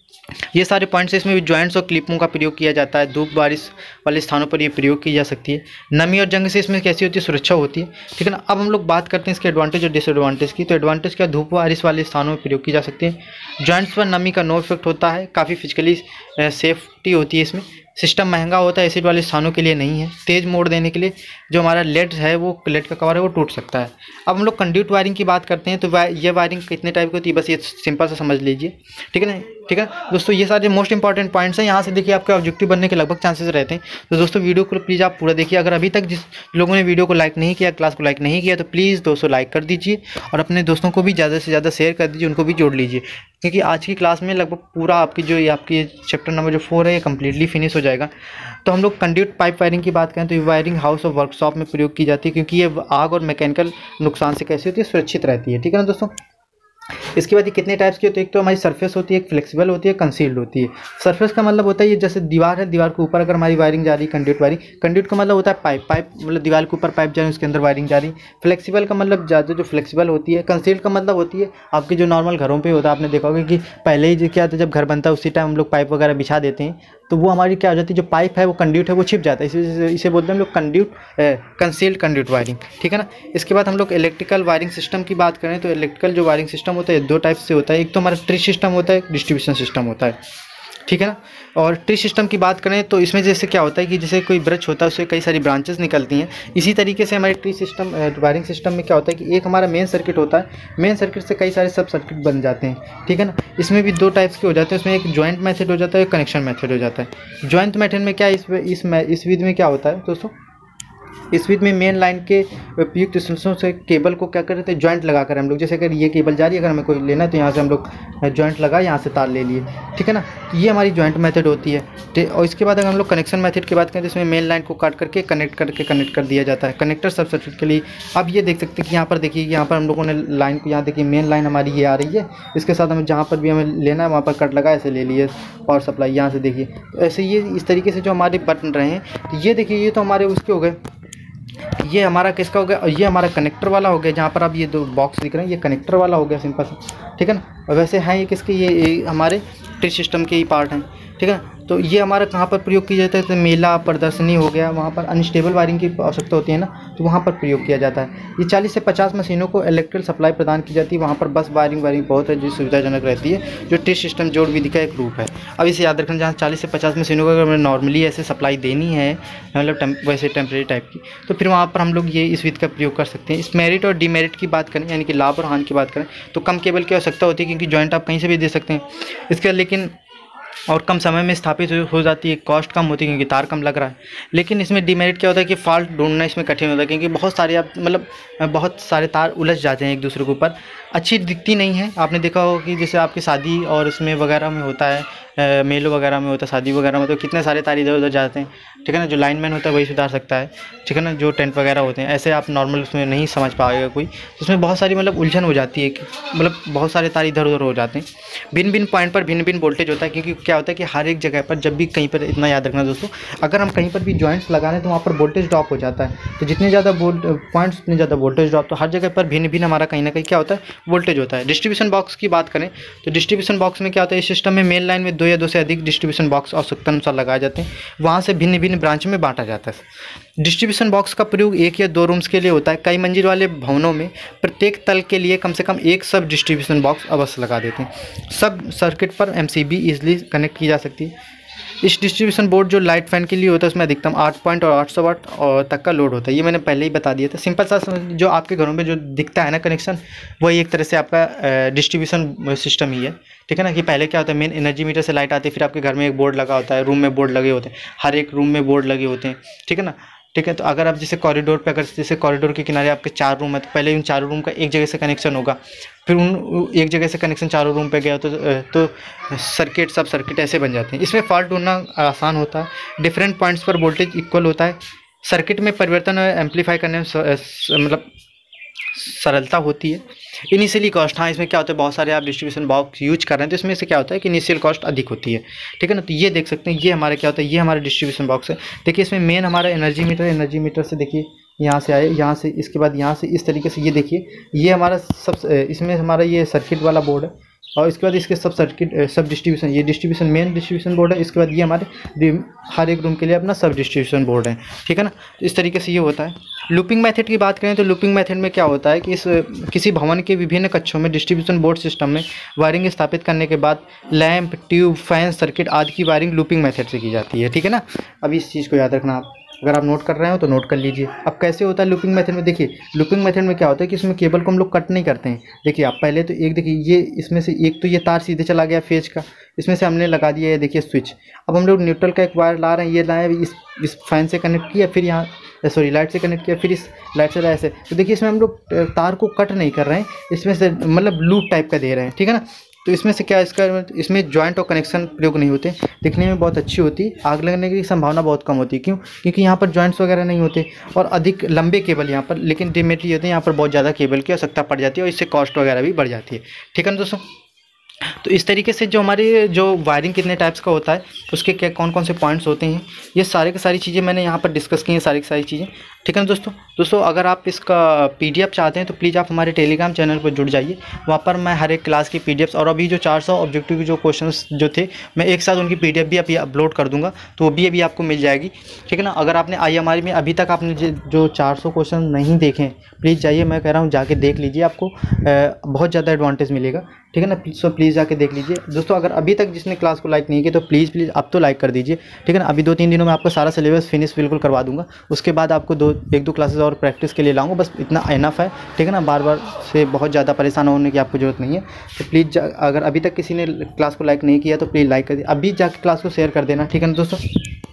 ये सारे पॉइंट्स, इसमें भी जॉइंट्स और क्लिपों का प्रयोग किया जाता है। धूप बारिश वाले स्थानों पर ये प्रयोग की जा सकती है। नमी और जंग से इसमें कैसी होती है, सुरक्षा होती है, ठीक है ना। अब हम लोग बात करते हैं इसके एडवांटेज और डिसएडवांटेज की। तो एडवांटेज क्या, धूप बारिश वाले स्थानों में प्रयोग की जा सकती है। जॉइंट्स पर नमी का नो इफेक्ट होता है, काफ़ी फिजिकली सेफ्टी होती है इसमें। सिस्टम महंगा होता है, एसिड वाले स्थानों के लिए नहीं है। तेज मोड़ देने के लिए जो हमारा लेड है वो लेड का कवर है वो टूट सकता है। अब हम लोग कंड्यूट वायरिंग की बात करते हैं तो ये वायरिंग कितने टाइप की होती है, बस ये सिंपल से समझ लीजिए, ठीक है ना। ठीक है दोस्तों, ये सारे मोस्ट इंपॉर्टेंट पॉइंट्स हैं। यहाँ से देखिए आपके ऑब्जेक्टिव बनने के लगभग चांसेस रहते हैं। तो दोस्तों वीडियो को प्लीज़ आप पूरा देखिए। अगर अभी तक जिस लोगों ने वीडियो को लाइक नहीं किया, क्लास को लाइक नहीं किया, तो प्लीज़ दोस्तों लाइक कर दीजिए और अपने दोस्तों को भी ज़्यादा से ज़्यादा शेयर कर दीजिए, उनको भी जोड़ लीजिए, क्योंकि आज की क्लास में लगभग पूरा आपकी जो ये आपकी चैप्टर नंबर जो फोर है ये कम्प्लीटली फिनिश हो जाएगा। तो हम लोग कंड्यूट पाइप वायरिंग की बात करें तो ये वायरिंग हाउस और वर्कशॉप में प्रयोग की जाती है, क्योंकि ये आग और मैकेनिकल नुकसान से कैसी होती है, सुरक्षित रहती है, ठीक है ना दोस्तों। इसके बाद ये कितने टाइप्स की होती है, एक तो हमारी सरफेस होती है, एक फ्लेक्सिबल होती है, कंसील्ड होती है। सरफेस का मतलब होता है ये जैसे दीवार है, दीवार के ऊपर अगर हमारी वायरिंग जा रही है, कंड्यूट वायरिंग। कंड्यूट का मतलब होता है पाइप, पाइप मतलब दीवार के ऊपर पाइप जा रही है, उसके अंदर वायरिंग जा रही है। फ्लेक्सिबल का मतलब ज़्यादा जो फ्लेक्सिबल होती है। कंसील्ड का मतलब होती है आपके जो नॉर्मल घरों पर होता है, आपने देखा होगा कि पहले ही क्या होता है, जब घर बनता है उसी टाइम हम लोग पाइप वगैरह बिछा देते हैं, तो वो हमारी क्या हो जाती है, जो पाइप है वो कंड्यूट है वो छिप जाता है, इसे इसे बोलते हैं हम लोग कंड्यूट कंसील्ड कंड्यूट वायरिंग, ठीक है ना। इसके बाद हम लोग इलेक्ट्रिकल वायरिंग सिस्टम की बात करें तो इलेक्ट्रिकल जो वायरिंग सिस्टम होता है दो टाइप से होता है, एक तो हमारा ट्री सिस्टम होता है, एक डिस्ट्रीब्यूशन सिस्टम होता है, ठीक है ना। और ट्री सिस्टम की बात करें तो इसमें जैसे क्या होता है कि जैसे कोई वृक्ष होता है उससे कई सारी ब्रांचेस निकलती हैं, इसी तरीके से हमारे ट्री सिस्टम वायरिंग सिस्टम में क्या होता है कि एक हमारा मेन सर्किट होता है, मेन सर्किट से कई सारे सब सर्किट बन जाते हैं, ठीक है ना। इसमें भी दो टाइप्स के हो जाते हैं, उसमें एक जॉइंट मेथड हो जाता है, एक कनेक्शन मेथड हो जाता है। जॉइंट मेथड में क्या इस इस इस विधि में क्या होता है दोस्तों, इस विधि में मेन लाइन के उपयुक्त स्टेशनों से केबल को क्या करते हैं, जॉइंट लगा कर हम लोग, जैसे अगर ये केबल जा रही है, अगर हमें कोई लेना है तो यहाँ से हम लोग जॉइंट लगा, यहाँ से तार ले लिए, ठीक है ना। ये हमारी जॉइंट मेथड होती है। और इसके बाद अगर हम लोग कनेक्शन मेथड की बात करें तो इसमें मेन लाइन को काट करके कनेक्ट करके कनेक्ट कर दिया जाता है कनेक्टर सब सर्किट के लिए। अब ये देख सकते हैं कि यहाँ पर देखिए, यहाँ पर हम लोगों ने लाइन को, यहाँ देखिए मेन लाइन हमारी ये आ रही है, इसके साथ हमें जहाँ पर भी हमें लेना है वहाँ पर कट लगा, ऐसे ले लिए पावर सप्लाई, यहाँ से देखिए। तो ऐसे ये इस तरीके से जो हमारे बटन रहे हैं, तो ये देखिए ये तो हमारे उसके हो गए, ये हमारा किसका हो गया, और ये हमारा कनेक्टर वाला हो गया, जहाँ पर अब ये दो बॉक्स दिख रहे हैं ये कनेक्टर वाला हो गया सिंपल से, ठीक है ना। और वैसे हैं ये किसके, ये, ये हमारे ट्री सिस्टम के ही पार्ट हैं, ठीक है ना। तो ये हमारा कहाँ पर प्रयोग किया जाता है, तो मेला प्रदर्शनी हो गया, वहाँ पर अनस्टेबल वायरिंग की आवश्यकता होती है ना, तो वहाँ पर प्रयोग किया जाता है। ये चालीस से पचास मशीनों को इलेक्ट्रिकल सप्लाई प्रदान की जाती है, वहाँ पर बस वायरिंग वायरिंग बहुत है जो सुविधाजनक रहती है, जो टी सिस्टम जोड़ विधि का एक रूप है। अब इसे याद रखना, जहाँ चालीस से पचास मशीनों को अगर नॉर्मली ऐसे सप्लाई देनी है, मतलब टेम, वैसे टेम्प्रेरी टाइप की, तो फिर वहाँ पर हम लोग ये इस विधि का प्रयोग कर सकते हैं। इस मेरिट और डीमेरिट की बात करें, यानी कि लाभ और हानि की बात करें, तो कम केबल की आवश्यकता होती है क्योंकि जॉइंट आप कहीं से भी दे सकते हैं। इसके लेकिन और कम समय में स्थापित हो जाती है, कॉस्ट कम होती है क्योंकि तार कम लग रहा है। लेकिन इसमें डिमेरिट क्या होता है कि फॉल्ट ढूंढना इसमें कठिन होता है, क्योंकि बहुत सारे आप मतलब बहुत सारे तार उलझ जाते हैं एक दूसरे के ऊपर, अच्छी दिखती नहीं है। आपने देखा होगा कि जैसे आपकी शादी और इसमें वगैरह में होता है, मेलों वगैरह में होता है, शादी वगैरह में, तो कितने सारे तार इधर उधर जाते हैं, ठीक है ना। जो लाइनमैन होता है वही सुधार सकता है, ठीक है ना। जो टेंट वगैरह होते हैं ऐसे आप नॉर्मल उसमें नहीं समझ पाएगा कोई, उसमें बहुत सारी मतलब उलझन हो जाती है कि मतलब बहुत सारे तार इधर उधर हो जाते हैं। भिन्न भिन्न पॉइंट पर भिन्न भिन्न वोल्टेज होता है, क्योंकि क्या होता है कि हर एक जगह पर जब भी कहीं पर, इतना याद रखना दोस्तों, अगर हम कहीं पर भी जॉइंट्स लगा रहे हैं तो वहाँ पर वोल्टेज ड्रॉप हो जाता है। तो जितने ज़्यादा वोल्ट पॉइंट्स उतने ज़्यादा वोल्टेज ड्रॉप, तो हर जगह पर भिन्न भिन्न हमारा कहीं ना कहीं क्या होता है, वोल्टेज होता है। डिस्ट्रीब्यूशन बॉक्स की बात करें तो डिस्ट्रीब्यूशन बॉक्स में क्या होता है, इस सिस्टम में मेन लाइन में दो या दो से अधिक डिस्ट्रीब्यूशन बॉक्स आवश्यकता अनुसार लगाए जाते हैं, वहाँ से भिन्न भिन्न ब्रांच में बांटा जाता है। डिस्ट्रीब्यूशन बॉक्स का प्रयोग एक या दो रूम्स के लिए होता है। कई मंजिल वाले भवनों में प्रत्येक तल के लिए कम से कम एक सब डिस्ट्रीब्यूशन बॉक्स अवश्य लगा देते हैं। सब सर्किट पर एमसीबी इजीली कनेक्ट की जा सकती है। इस डिस्ट्रीब्यूशन बोर्ड जो लाइट फैन के लिए होता है उसमें अधिकतम आठ पॉइंट और आठ सौ वाट और तक का लोड होता है। ये मैंने पहले ही बता दिया था। सिंपल सा जो आपके घरों में जो दिखता है ना कनेक्शन, वही एक तरह से आपका डिस्ट्रीब्यूशन सिस्टम ही है, ठीक है ना। कि पहले क्या होता है, मेन एनर्जी मीटर से लाइट आती है, फिर आपके घर में एक बोर्ड लगा होता है, रूम में बोर्ड लगे होते हैं, हर एक रूम में बोर्ड लगे होते हैं, ठीक है ना। ठीक है, तो अगर आप जैसे कॉरिडोर पे, अगर जैसे कॉरिडोर के किनारे आपके चार रूम है, तो पहले उन चारों रूम का एक जगह से कनेक्शन होगा, फिर उन एक जगह से कनेक्शन चारों रूम पे गया तो तो सर्किट सब सर्किट ऐसे बन जाते हैं। इसमें फॉल्ट ढूंढना आसान होता है। डिफरेंट पॉइंट्स पर वोल्टेज इक्वल होता है। सर्किट में परिवर्तन एम्पलीफाई करने में मतलब सरलता होती है। इनिशियली कॉस्ट, हाँ इसमें क्या होता है, बहुत सारे आप डिस्ट्रीब्यूशन बॉक्स यूज कर रहे हैं तो इसमें से क्या होता है कि इनिशियल कॉस्ट अधिक होती है, ठीक है ना। तो ये देख सकते हैं, ये हमारा क्या होता है, ये हमारा डिस्ट्रीब्यूशन बॉक्स है। देखिए इसमें मेन हमारा एनर्जी मीटर, एनर्जी मीटर से देखिए यहाँ से आए, यहाँ से इसके बाद यहाँ से इस तरीके से, ये देखिए ये हमारा सब, इसमें हमारा ये सर्किट वाला बोर्ड है, और इसके बाद इसके सब सर्किट सब डिस्ट्रीब्यूशन, ये डिस्ट्रीब्यूशन मेन डिस्ट्रीब्यूशन बोर्ड है। इसके बाद ये हमारे हर एक रूम के लिए अपना सब डिस्ट्रीब्यूशन बोर्ड है, ठीक है ना। तो इस तरीके से ये होता है। लूपिंग मेथड की बात करें तो लूपिंग मेथड में क्या होता है कि इस किसी भवन के विभिन्न कक्षों में डिस्ट्रीब्यूशन बोर्ड सिस्टम में वायरिंग स्थापित करने के बाद लैंप, ट्यूब, फैन, सर्किट आदि की वायरिंग लूपिंग मेथड से की जाती है, ठीक है ना। अब इस चीज़ को याद रखना आप, अगर आप नोट कर रहे हो तो नोट कर लीजिए। अब कैसे होता है लूपिंग मेथड में, देखिए लूपिंग मेथड में क्या होता है कि इसमें केबल को हम लोग कट नहीं करते हैं। देखिए आप पहले तो एक देखिए ये इसमें से एक तो ये तार सीधे चला गया फेज का, इसमें से हमने लगा दिया है देखिए स्विच। अब हम लोग न्यूट्रल का एक वायर ला रहे हैं, ये लाए इस इस फैन से कनेक्ट किया, फिर यहाँ सॉरी लाइट से कनेक्ट किया, फिर इस लाइट से लाया ऐसे। तो देखिए इसमें हम लोग तार को कट नहीं कर रहे हैं, इसमें से मतलब लूप टाइप का दे रहे हैं, ठीक है ना। तो इसमें से क्या, इसका इसमें जॉइंट और कनेक्शन प्रयोग नहीं होते, दिखने में बहुत अच्छी होती है, आग लगने की संभावना बहुत कम होती है। क्यों? क्योंकि यहाँ पर जॉइंट्स वगैरह नहीं होते और अधिक लंबे केबल यहाँ पर, लेकिन डिमेरिट होते हैं, यहाँ पर बहुत ज़्यादा केबल की आवश्यकता पड़ जाती है और इससे कॉस्ट वगैरह भी बढ़ जाती है, ठीक है ना दोस्तों। तो इस तरीके से जो हमारी जो वायरिंग कितने टाइप्स का होता है, उसके क्या कौन कौन से पॉइंट्स होते हैं, ये सारे की सारी चीज़ें मैंने यहाँ पर डिस्कस की हैं, सारी की सारी चीज़ें, ठीक है ना दोस्तों। दोस्तों अगर आप इसका पीडीएफ चाहते हैं तो प्लीज़ आप हमारे टेलीग्राम चैनल पर जुड़ जाइए, वहाँ पर मैं हर एक क्लास की पीडीएफ्स और अभी जो चार सौ ऑब्जेक्टिव के जो क्वेश्चंस जो थे, मैं एक साथ उनकी पीडीएफ भी अभी अपलोड कर दूँगा, तो वो भी अभी आपको मिल जाएगी, ठीक है ना। अगर आपने आई एम आर में अभी तक आपने जो चार सौ क्वेश्चन नहीं देखे, प्लीज़ जाइए, मैं कह रहा हूँ जाके देख लीजिए, आपको बहुत ज़्यादा एडवांटेज मिलेगा, ठीक है ना। सो प्लीज़ जाके देख लीजिए दोस्तों। अगर अभी तक जिसने क्लास को लाइक नहीं किया तो प्लीज़ प्लीज़ अब तो लाइक कर दीजिए, ठीक है ना। अभी दो तीन दिनों में आपको सारा सिलेबस फिनिश बिल्कुल करवा दूंगा, उसके बाद आपको दो एक दो क्लासेस और प्रैक्टिस के लिए लाऊंगा, बस इतना इनफ है, ठीक है ना। बार बार से बहुत ज़्यादा परेशान होने की आपको ज़रूरत नहीं है। तो प्लीज़ अगर अभी तक किसी ने क्लास को लाइक नहीं किया तो प्लीज़ लाइक कर दिए, अभी जाके क्लास को शेयर कर देना, ठीक है ना दोस्तों।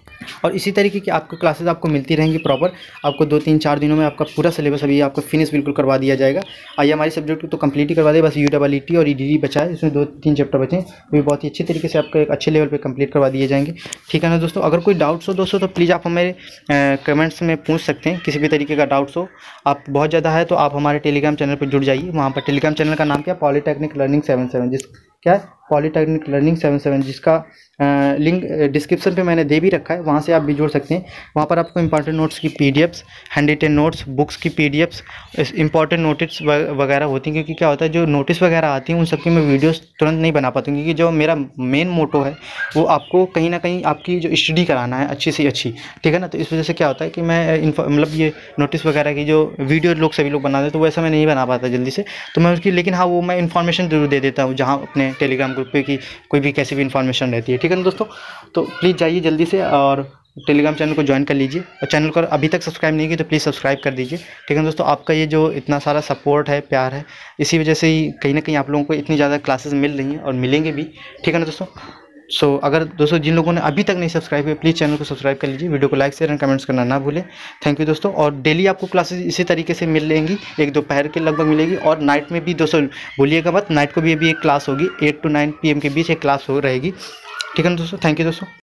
और इसी तरीके की आपको क्लासेस आपको मिलती रहेंगी प्रॉपर, आपको दो तीन चार दिनों में आपका पूरा सिलेबस अभी आपको फिनिश बिल्कुल करवा दिया जाएगा। आइए हमारी सब्जेक्ट तो कंप्लीट ही करवा दे, बस यू डबल ई टी और ई डी डी बचा है, इसमें दो तीन चैप्टर बचे हैं, वो बहुत ही अच्छी तरीके से आपको एक अच्छे लेवल पे कंप्लीट करवा दिए जाएंगे, ठीक है ना दोस्तों। अगर कोई डाउट्स हो दोस्तों तो प्लीज़ आप हमारे कमेंट्स में पूछ सकते हैं, किसी भी तरीके का डाउट्स हो आप बहुत ज़्यादा है तो आप हमारे टेलीग्राम चैनल पर जुड़ जाइए। वहाँ पर टेलीग्राम चैनल का नाम क्या है, पॉलीटेक्निक लर्निंग सेवन सेवन, जिस क्या है, पॉलीटेक्निक लर्निंग सेवन सेवन, जिसका लिंक डिस्क्रिप्शन पे मैंने दे भी रखा है, वहाँ से आप भी जुड़ सकते हैं। वहाँ पर आपको इंपॉर्टेंट नोट्स की PDFs, handwritten notes, books की पीडीएफ्स, इंपॉर्टेंट नोटिस वगैरह होती हैं। क्योंकि क्या होता है, जो नोटिस वगैरह आती हैं उन सबकी मैं वीडियोस तुरंत नहीं बना पाता हूँ, क्योंकि जो मेरा मेन मोटो है वो आपको कहीं ना कहीं आपकी जो स्टडी कराना है अच्छी से अच्छी, ठीक है ना। तो इस वजह से क्या होता है कि मैं मतलब ये नोटिस वगैरह की जो वीडियो लोग सभी लोग बनाते हैं, तो वैसा मैं नहीं बना पाता जल्दी से, तो मैं उसकी, लेकिन हाँ वो मैं इन्फॉर्मेशन जरूर दे देता हूँ जहाँ अपने टेलीग्राम ग्रुप पे की कोई भी कैसी भी इन्फॉर्मेशन रहती है, ठीक है ना दोस्तों। तो प्लीज़ जाइए जल्दी से और टेलीग्राम चैनल को ज्वाइन कर लीजिए, और चैनल को अभी तक सब्सक्राइब नहीं किया तो प्लीज़ सब्सक्राइब कर दीजिए, ठीक है दोस्तों। आपका ये जो इतना सारा सपोर्ट है, प्यार है, इसी वजह से ही कहीं ना कहीं आप लोगों को इतनी ज़्यादा क्लासेस मिल रही हैं और मिलेंगे भी, ठीक है ना दोस्तों। सो so, अगर दोस्तों जिन लोगों ने अभी तक नहीं सब्सक्राइब किया, प्लीज़ चैनल को सब्सक्राइब कर लीजिए, वीडियो को लाइक शेयर एंड कमेंट्स करना ना भूलें। थैंक यू दोस्तों। और डेली आपको क्लासेस इसी तरीके से मिल लेंगी, एक दोपहर के लगभग मिलेगी, और नाइट में भी दोस्तों भूलिएगा मत, नाइट को भी अभी एक क्लास होगी, eight to nine P M के बीच एक क्लास हो रहेगी, ठीक है ना दोस्तों। थैंक यू दोस्तों।